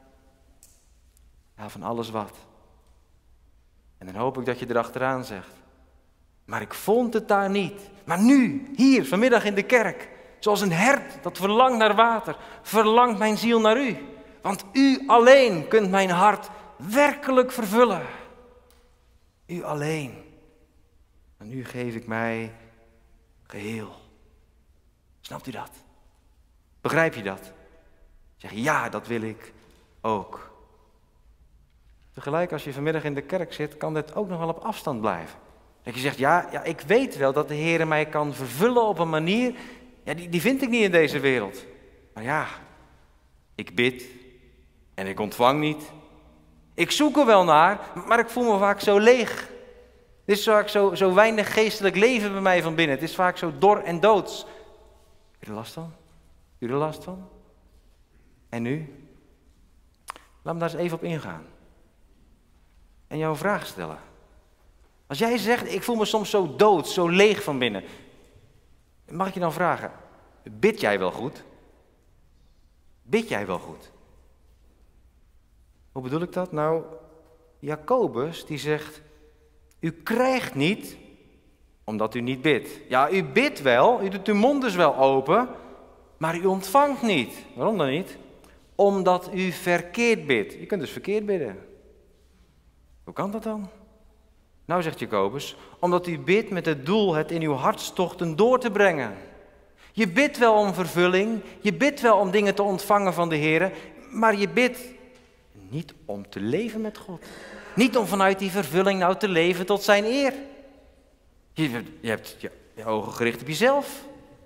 ja, van alles wat. En dan hoop ik dat je erachteraan zegt. Maar ik vond het daar niet. Maar nu, hier, vanmiddag in de kerk, zoals een hert dat verlangt naar water, verlangt mijn ziel naar u. Want u alleen kunt mijn hart werkelijk vervullen. U alleen. En nu geef ik mij geheel. Snapt u dat? Begrijp je dat? Zeg, ja, dat wil ik ook. Tegelijk, als je vanmiddag in de kerk zit, kan dit ook nog wel op afstand blijven. Dat je zegt, ja, ja, ik weet wel dat de Heer mij kan vervullen op een manier, ja, die, die vind ik niet in deze wereld. Maar ja, ik bid en ik ontvang niet. Ik zoek er wel naar, maar ik voel me vaak zo leeg. Het is vaak zo, zo weinig geestelijk leven bij mij van binnen. Het is vaak zo dor en doods. Heb je er last van? Heb je er last van? En nu? Laat me daar eens even op ingaan. En jou een vraag stellen. Als jij zegt, ik voel me soms zo dood, zo leeg van binnen. Mag ik je dan vragen, bid jij wel goed? Bid jij wel goed? Hoe bedoel ik dat? Nou, Jacobus die zegt, u krijgt niet omdat u niet bidt. Ja, u bidt wel, u doet uw mond dus wel open, maar u ontvangt niet. Waarom dan niet? Omdat u verkeerd bidt. Je kunt dus verkeerd bidden. Hoe kan dat dan? Nou, zegt Jacobus, omdat u bidt met het doel het in uw hartstochten door te brengen. Je bidt wel om vervulling, je bidt wel om dingen te ontvangen van de Heer, maar je bidt niet om te leven met God. Niet om vanuit die vervulling nou te leven tot zijn eer. Je, je hebt, je, Je ogen gericht op jezelf.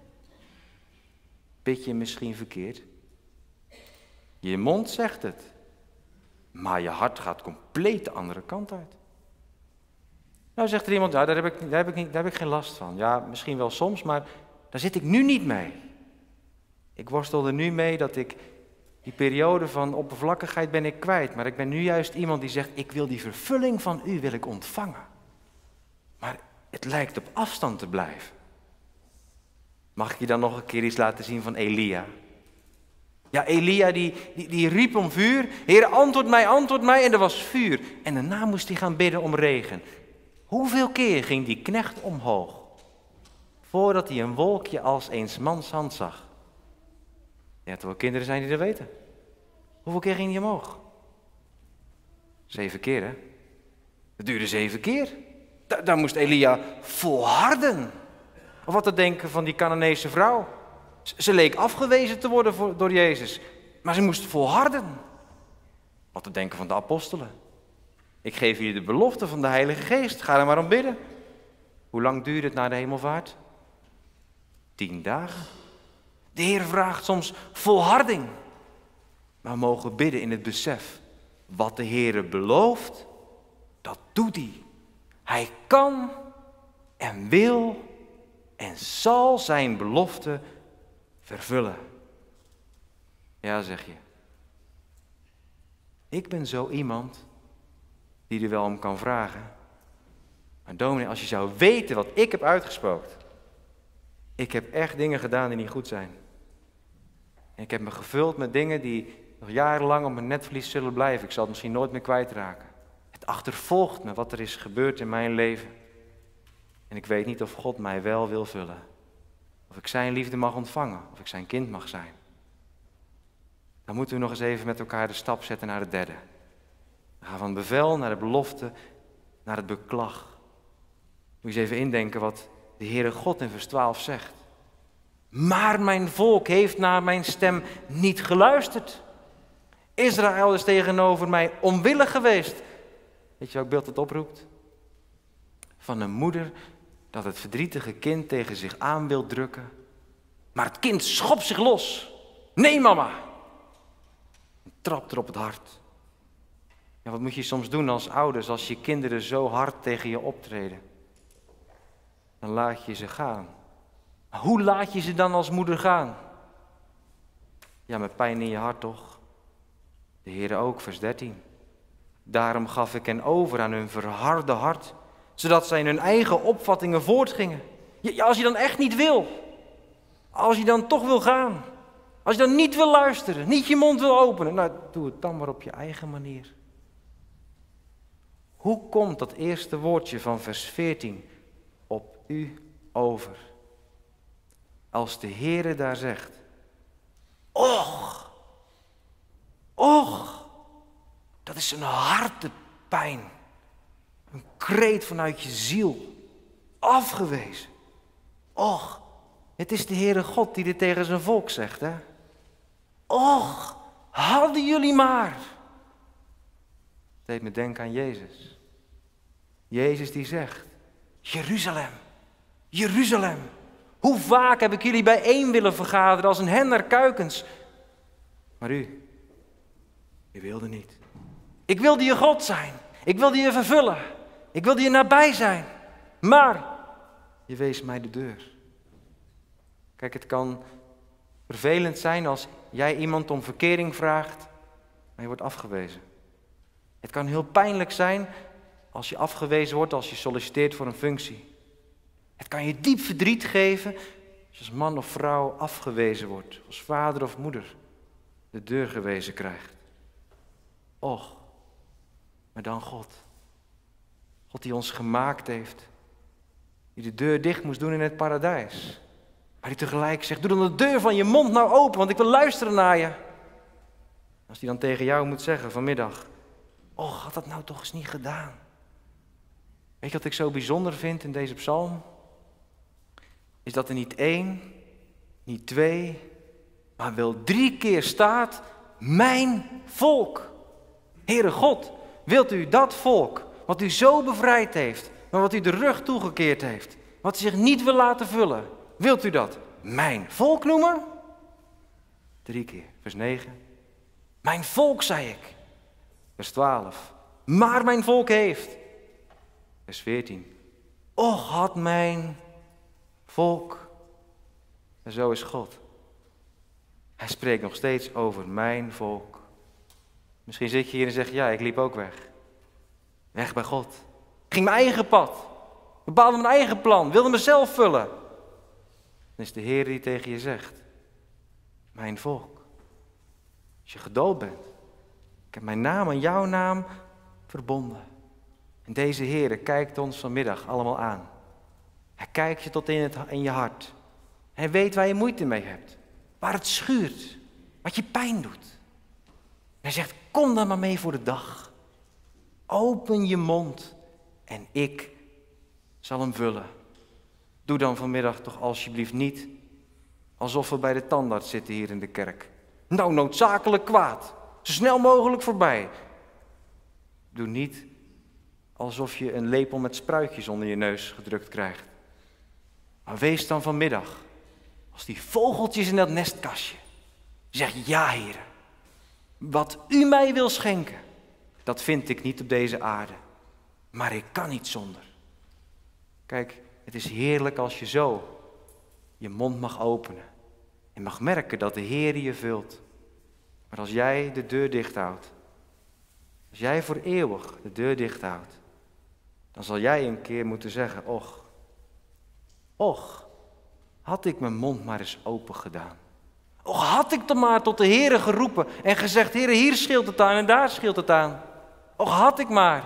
Bid je misschien verkeerd? Je mond zegt het. Maar je hart gaat compleet de andere kant uit. Nou zegt er iemand, nou, daar, heb ik, daar, heb ik niet, daar heb ik geen last van. Ja, misschien wel soms, maar daar zit ik nu niet mee. Ik worstel er nu mee dat ik die periode van oppervlakkigheid ben ik kwijt. Maar ik ben nu juist iemand die zegt, ik wil die vervulling van u wil ik ontvangen. Maar het lijkt op afstand te blijven. Mag ik je dan nog een keer iets laten zien van Elia? Ja, Elia die, die, die riep om vuur. Heer, antwoord mij, antwoord mij. En er was vuur. En daarna moest hij gaan bidden om regen. Hoeveel keer ging die knecht omhoog? Voordat hij een wolkje als eens mans hand zag. Ja, terwijl kinderen zijn die dat weten. Hoeveel keer ging hij omhoog? Zeven keer, hè? Het duurde zeven keer. Da- daar moest Elia volharden. Of wat te denken van die Canaanese vrouw. Ze, ze leek afgewezen te worden voor, door Jezus. Maar ze moest volharden. Wat te denken van de apostelen. Ik geef jullie de belofte van de Heilige Geest. Ga er maar om bidden. Hoe lang duurde het na de hemelvaart? Tien dagen. De Heer vraagt soms volharding. Maar we mogen bidden in het besef. Wat de Heer belooft, dat doet hij. Hij kan en wil en zal zijn belofte vervullen. Ja, zeg je. Ik ben zo iemand die er wel om kan vragen. Maar dominee, als je zou weten wat ik heb uitgesproken. Ik heb echt dingen gedaan die niet goed zijn. En ik heb me gevuld met dingen die nog jarenlang op mijn netvlies zullen blijven. Ik zal het misschien nooit meer kwijtraken. Het achtervolgt me wat er is gebeurd in mijn leven. En ik weet niet of God mij wel wil vullen. Of ik zijn liefde mag ontvangen. Of ik zijn kind mag zijn. Dan moeten we nog eens even met elkaar de stap zetten naar het derde. We gaan van bevel naar de belofte, naar het beklag. Moet je eens even indenken wat de Heere God in vers twaalf zegt. Maar mijn volk heeft naar mijn stem niet geluisterd. Israël is tegenover mij onwillig geweest. Weet je welk beeld het oproept? Van een moeder dat het verdrietige kind tegen zich aan wil drukken. Maar het kind schopt zich los. Nee, mama. En trapt er op het hart. Ja, wat moet je soms doen als ouders als je kinderen zo hard tegen je optreden? Dan laat je ze gaan. Maar hoe laat je ze dan als moeder gaan? Ja, met pijn in je hart toch? De Heere ook, vers dertien. Daarom gaf ik hen over aan hun verharde hart, zodat zij in hun eigen opvattingen voortgingen. Ja, als je dan echt niet wil, als je dan toch wil gaan, als je dan niet wil luisteren, niet je mond wil openen, nou, doe het dan maar op je eigen manier. Hoe komt dat eerste woordje van vers veertien op u over? Als de Heere daar zegt, och, och, dat is een harte pijn. Een kreet vanuit je ziel, afgewezen. Och, het is de Heere God die dit tegen zijn volk zegt, hè. Och, hadden jullie maar. Het deed me denken aan Jezus. Jezus die zegt, Jeruzalem, Jeruzalem. Hoe vaak heb ik jullie bijeen willen vergaderen als een hen naar kuikens. Maar u, u wilde niet. Ik wilde je God zijn. Ik wilde je vervullen. Ik wilde je nabij zijn. Maar je wees mij de deur. Kijk, het kan vervelend zijn als jij iemand om verkering vraagt, maar je wordt afgewezen. Het kan heel pijnlijk zijn als je afgewezen wordt, als je solliciteert voor een functie. Het kan je diep verdriet geven als je als man of vrouw afgewezen wordt, als vader of moeder de deur gewezen krijgt. Och, maar dan God. God die ons gemaakt heeft, die de deur dicht moest doen in het paradijs. Maar die tegelijk zegt, doe dan de deur van je mond nou open, want ik wil luisteren naar je. Als die dan tegen jou moet zeggen vanmiddag, och, had dat nou toch eens niet gedaan. Weet je wat ik zo bijzonder vind in deze psalm? Is dat er niet één, niet twee, maar wel drie keer staat, mijn volk. Heere God, wilt u dat volk, wat u zo bevrijd heeft, maar wat u de rug toegekeerd heeft, wat zich niet wil laten vullen. Wilt u dat mijn volk noemen? Drie keer, vers negen. Mijn volk, zei ik. Vers twaalf. Maar mijn volk heeft. Vers veertien. Och, had mijn volk. En zo is God. Hij spreekt nog steeds over mijn volk. Misschien zit je hier en zeg je, ja, ik liep ook weg. Weg bij God. Ik ging mijn eigen pad. Bepaalde mijn eigen plan. Wilde mezelf vullen. Dan is de Heer die tegen je zegt. Mijn volk. Als je gedood bent. Ik heb mijn naam en jouw naam verbonden. En deze Heer kijkt ons vanmiddag allemaal aan. Hij kijkt je tot in, het, in je hart. Hij weet waar je moeite mee hebt. Waar het schuurt. Wat je pijn doet. En hij zegt, kom dan maar mee voor de dag. Open je mond en ik zal hem vullen. Doe dan vanmiddag toch alsjeblieft niet alsof we bij de tandarts zitten hier in de kerk. Nou, noodzakelijk kwaad. Zo snel mogelijk voorbij. Doe niet alsof je een lepel met spruitjes onder je neus gedrukt krijgt. Maar wees dan vanmiddag als die vogeltjes in dat nestkastje. Zeg, ja, Heer, wat u mij wil schenken, dat vind ik niet op deze aarde. Maar ik kan niet zonder. Kijk, het is heerlijk als je zo je mond mag openen. En mag merken dat de Heer je vult. Maar als jij de deur dicht houdt. Als jij voor eeuwig de deur dicht houdt. Dan zal jij een keer moeten zeggen, och. Och, had ik mijn mond maar eens open gedaan. Och, had ik dan maar tot de Heere geroepen en gezegd, Heere, hier scheelt het aan en daar scheelt het aan. Och, had ik maar.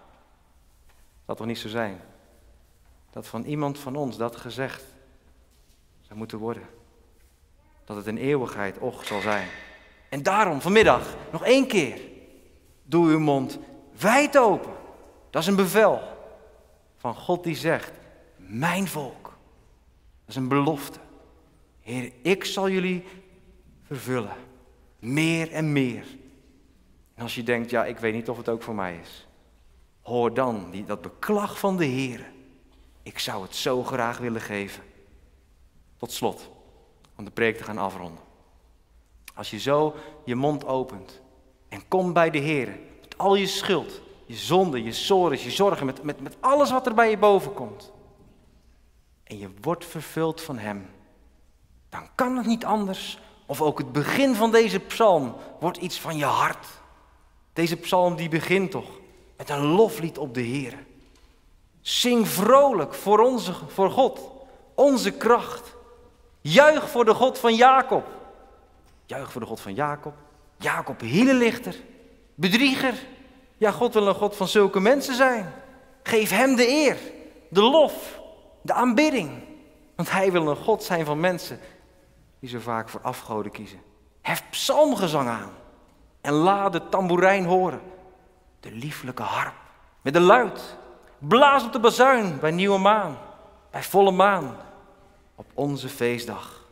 Dat zal toch niet zo zijn? Dat van iemand van ons dat gezegd zou moeten worden. Dat het in eeuwigheid och zal zijn. En daarom vanmiddag nog één keer. Doe uw mond wijd open. Dat is een bevel van God die zegt, mijn volk. Dat is een belofte. Heer, ik zal jullie vervullen. Meer en meer. En als je denkt, ja, ik weet niet of het ook voor mij is. Hoor dan die, dat beklag van de Heer. Ik zou het zo graag willen geven. Tot slot, om de preek te gaan afronden. Als je zo je mond opent en komt bij de Heer. Met al je schuld, je zonde, je sores, je zorgen. Met, met, met alles wat er bij je boven komt. En je wordt vervuld van Hem. Dan kan het niet anders. Of ook het begin van deze psalm wordt iets van je hart. Deze psalm die begint toch met een loflied op de Heer. Zing vrolijk voor, onze, voor God, onze kracht. Juich voor de God van Jacob. Juich voor de God van Jacob. Jacob hielenlichter, bedrieger. Ja, God wil een God van zulke mensen zijn. Geef Hem de eer, de lof, de aanbidding. Want Hij wil een God zijn van mensen die zo vaak voor afgoden kiezen. Hef psalmgezang aan en laat de tamboerijn horen. De lieflijke harp met de luid. Blaas op de bazuin bij nieuwe maan, bij volle maan, op onze feestdag.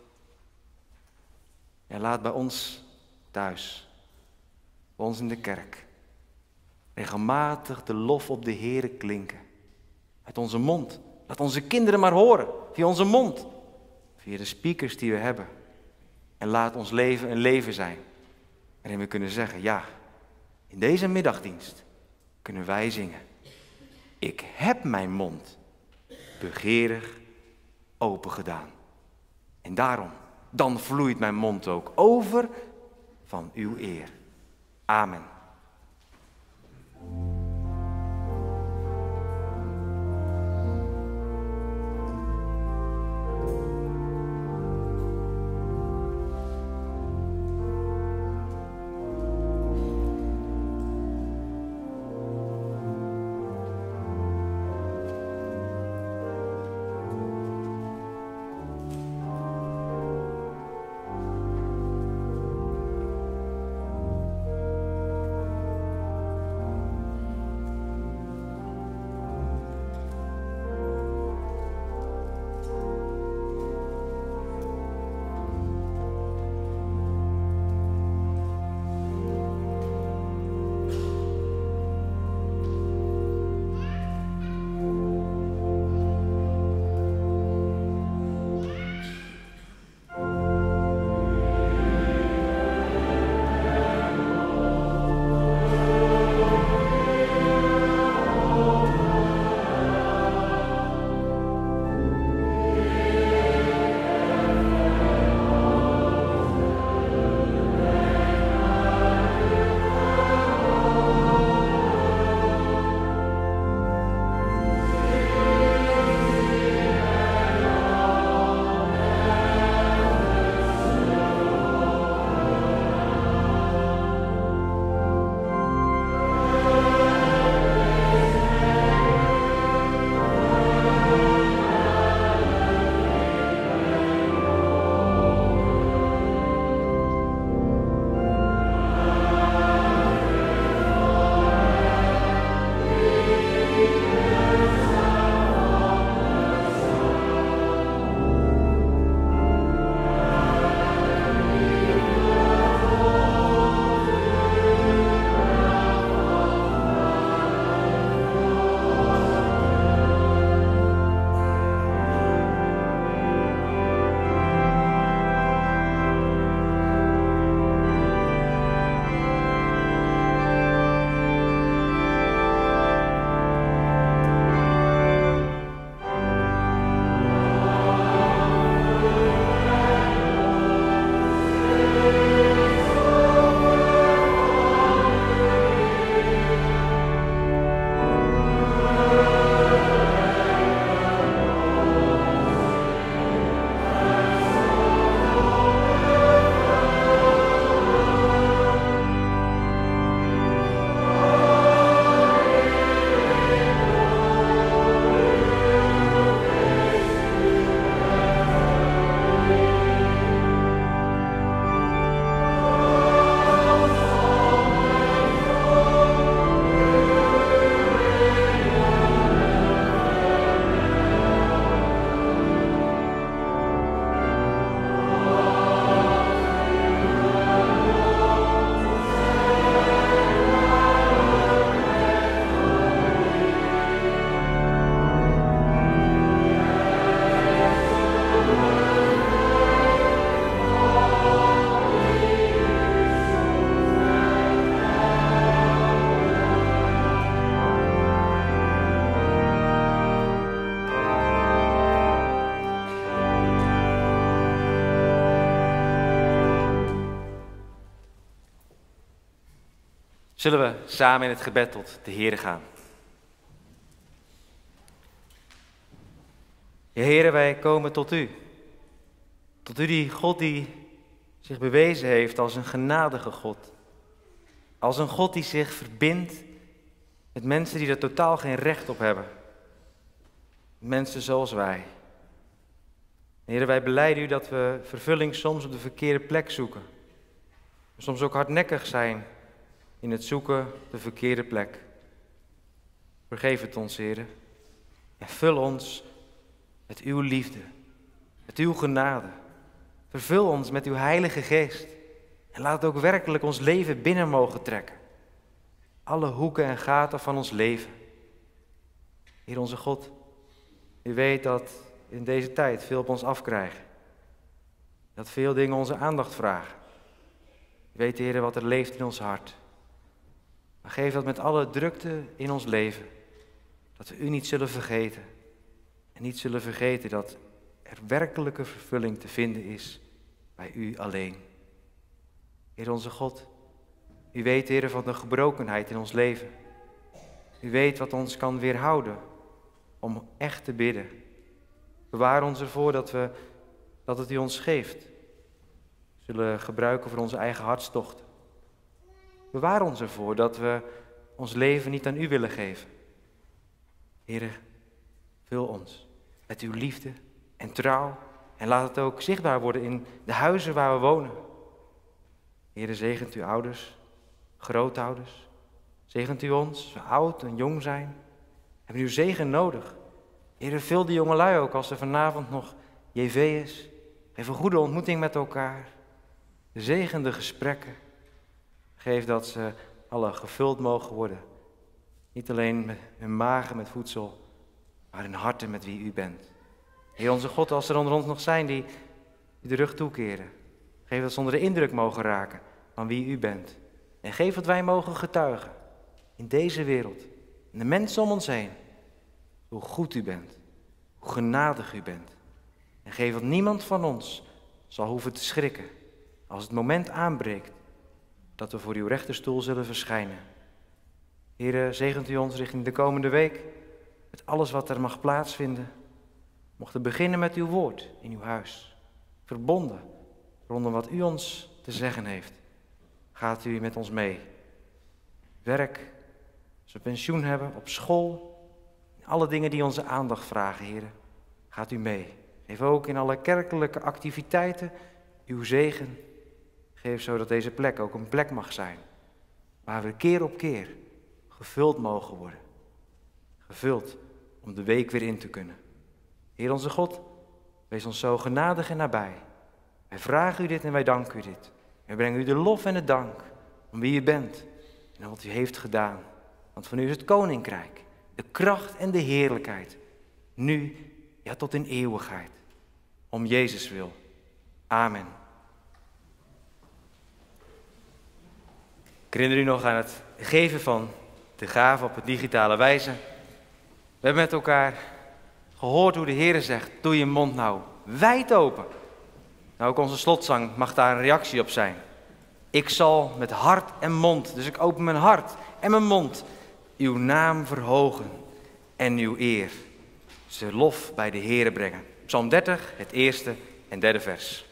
En laat bij ons thuis, bij ons in de kerk, regelmatig de lof op de Heere klinken. Uit onze mond. Laat onze kinderen maar horen, via onze mond. Via de speakers die we hebben. En laat ons leven een leven zijn. Waarin we kunnen zeggen, ja, in deze middagdienst kunnen wij zingen. Ik heb mijn mond begeerig open gedaan. En daarom, dan vloeit mijn mond ook over van uw eer. Amen. Zullen we samen in het gebed tot de Heere gaan. Heere, wij komen tot u. Tot u, die God die zich bewezen heeft als een genadige God. Als een God die zich verbindt met mensen die er totaal geen recht op hebben. Mensen zoals wij. Heere, wij belijden u dat we vervulling soms op de verkeerde plek zoeken. Soms ook hardnekkig zijn in het zoeken op de verkeerde plek. Vergeef het ons, Heere. En vul ons met uw liefde, met uw genade. Vervul ons met uw Heilige Geest. En laat het ook werkelijk ons leven binnen mogen trekken. Alle hoeken en gaten van ons leven. Heer onze God, u weet dat in deze tijd veel op ons afkrijgen. Dat veel dingen onze aandacht vragen. U weet, Heer, wat er leeft in ons hart. Maar geef dat met alle drukte in ons leven. Dat we u niet zullen vergeten. En niet zullen vergeten dat er werkelijke vervulling te vinden is bij u alleen. Heer onze God, u weet, Heer, van de gebrokenheid in ons leven. U weet wat ons kan weerhouden om echt te bidden. Bewaar ons ervoor dat, we, dat het u ons geeft. Zullen gebruiken voor onze eigen hartstochten. Bewaar ons ervoor dat we ons leven niet aan u willen geven. Heer, vul ons met uw liefde en trouw. En laat het ook zichtbaar worden in de huizen waar we wonen. Heer, zegent uw ouders, grootouders. Zegent u ons, als we oud en jong zijn. We hebben uw zegen nodig. Heer, vul de jongelui ook als er vanavond nog J V is. Geef een goede ontmoeting met elkaar. Zegen de gesprekken. Geef dat ze alle gevuld mogen worden. Niet alleen met hun magen met voedsel, maar hun harten met wie u bent. Heer onze God, als er onder ons nog zijn die u de rug toekeren. Geef dat ze onder de indruk mogen raken van wie u bent. En geef dat wij mogen getuigen in deze wereld. En de mensen om ons heen. Hoe goed u bent. Hoe genadig u bent. En geef dat niemand van ons zal hoeven te schrikken. Als het moment aanbreekt dat we voor uw rechterstoel zullen verschijnen. Heere, zegent u ons richting de komende week. Met alles wat er mag plaatsvinden. Mochten beginnen met uw woord in uw huis. Verbonden rondom wat u ons te zeggen heeft. Gaat u met ons mee. Werk, als we pensioen hebben, op school. In alle dingen die onze aandacht vragen, Heere. Gaat u mee. Geef ook in alle kerkelijke activiteiten uw zegen. Geef zodat deze plek ook een plek mag zijn. Waar we keer op keer gevuld mogen worden. Gevuld om de week weer in te kunnen. Heer onze God, wees ons zo genadig en nabij. Wij vragen u dit en wij danken u dit. Wij brengen u de lof en de dank om wie u bent en wat u heeft gedaan. Want van u is het koninkrijk, de kracht en de heerlijkheid. Nu, ja tot in eeuwigheid. Om Jezus wil. Amen. Ik herinner u nog aan het geven van de gave op het digitale wijze. We hebben met elkaar gehoord hoe de Heer zegt, doe je mond nou wijd open. Nou, ook onze slotzang mag daar een reactie op zijn. Ik zal met hart en mond, dus ik open mijn hart en mijn mond, uw naam verhogen en uw eer. Ze lof bij de Heere brengen. Psalm dertig, het eerste en derde vers.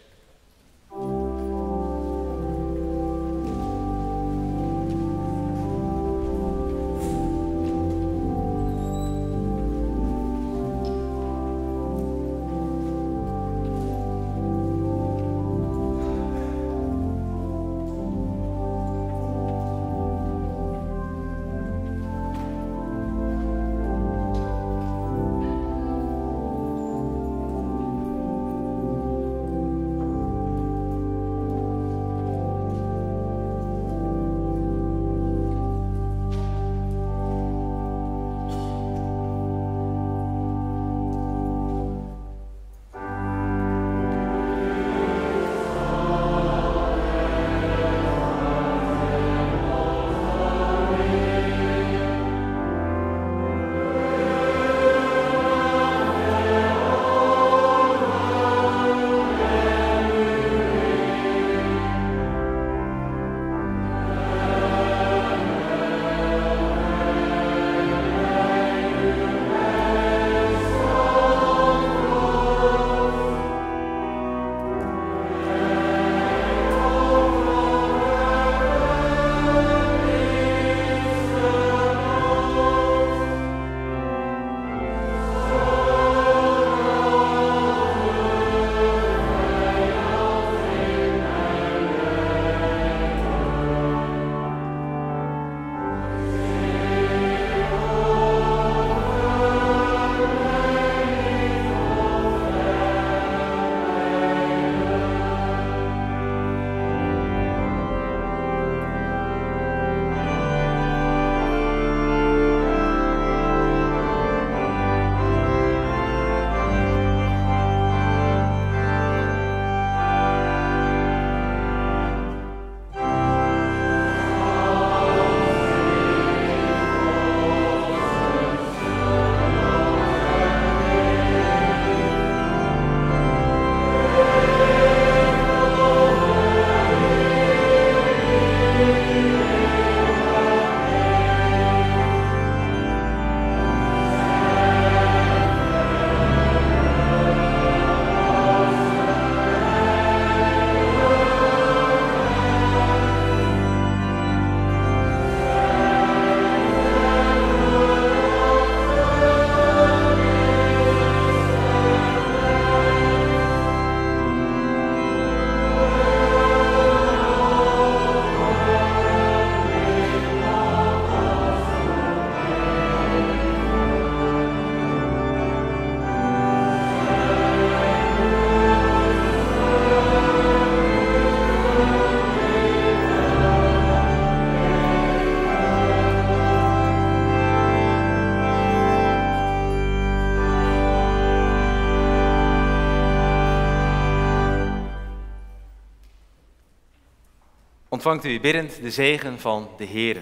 ontvangt u biddend de zegen van de Heere.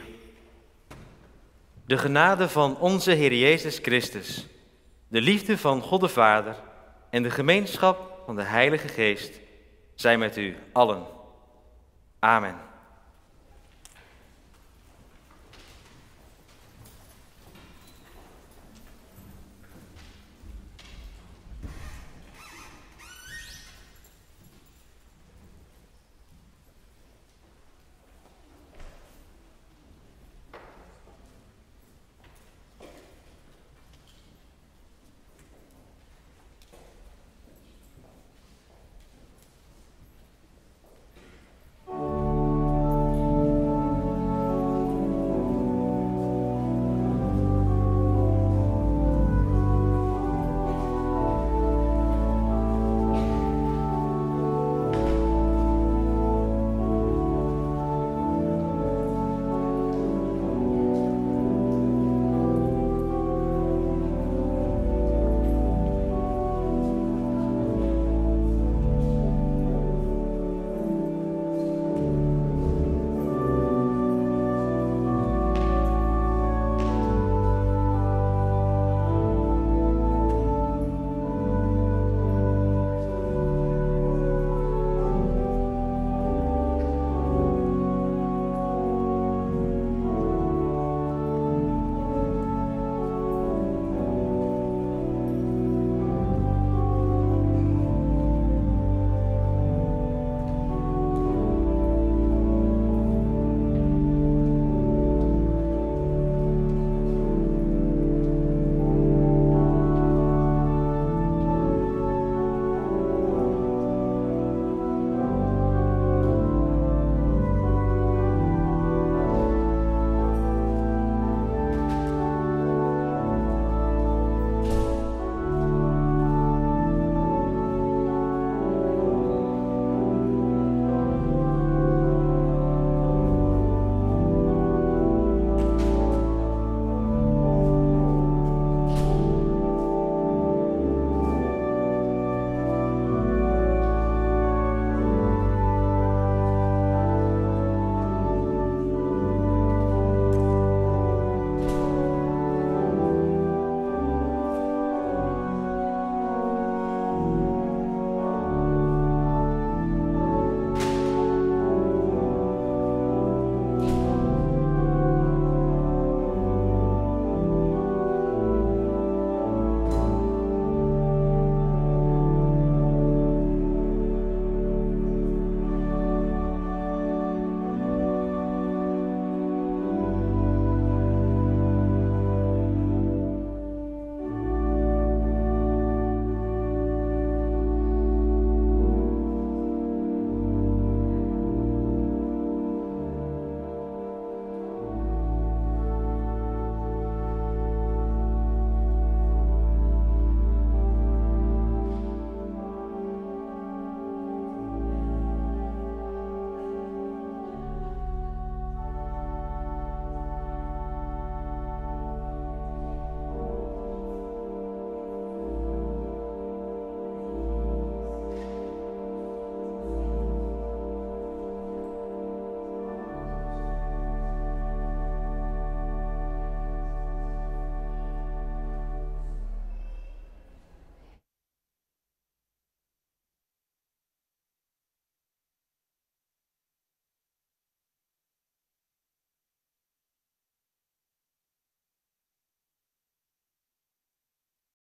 De genade van onze Heer Jezus Christus, de liefde van God de Vader en de gemeenschap van de Heilige Geest zijn met u allen. Amen.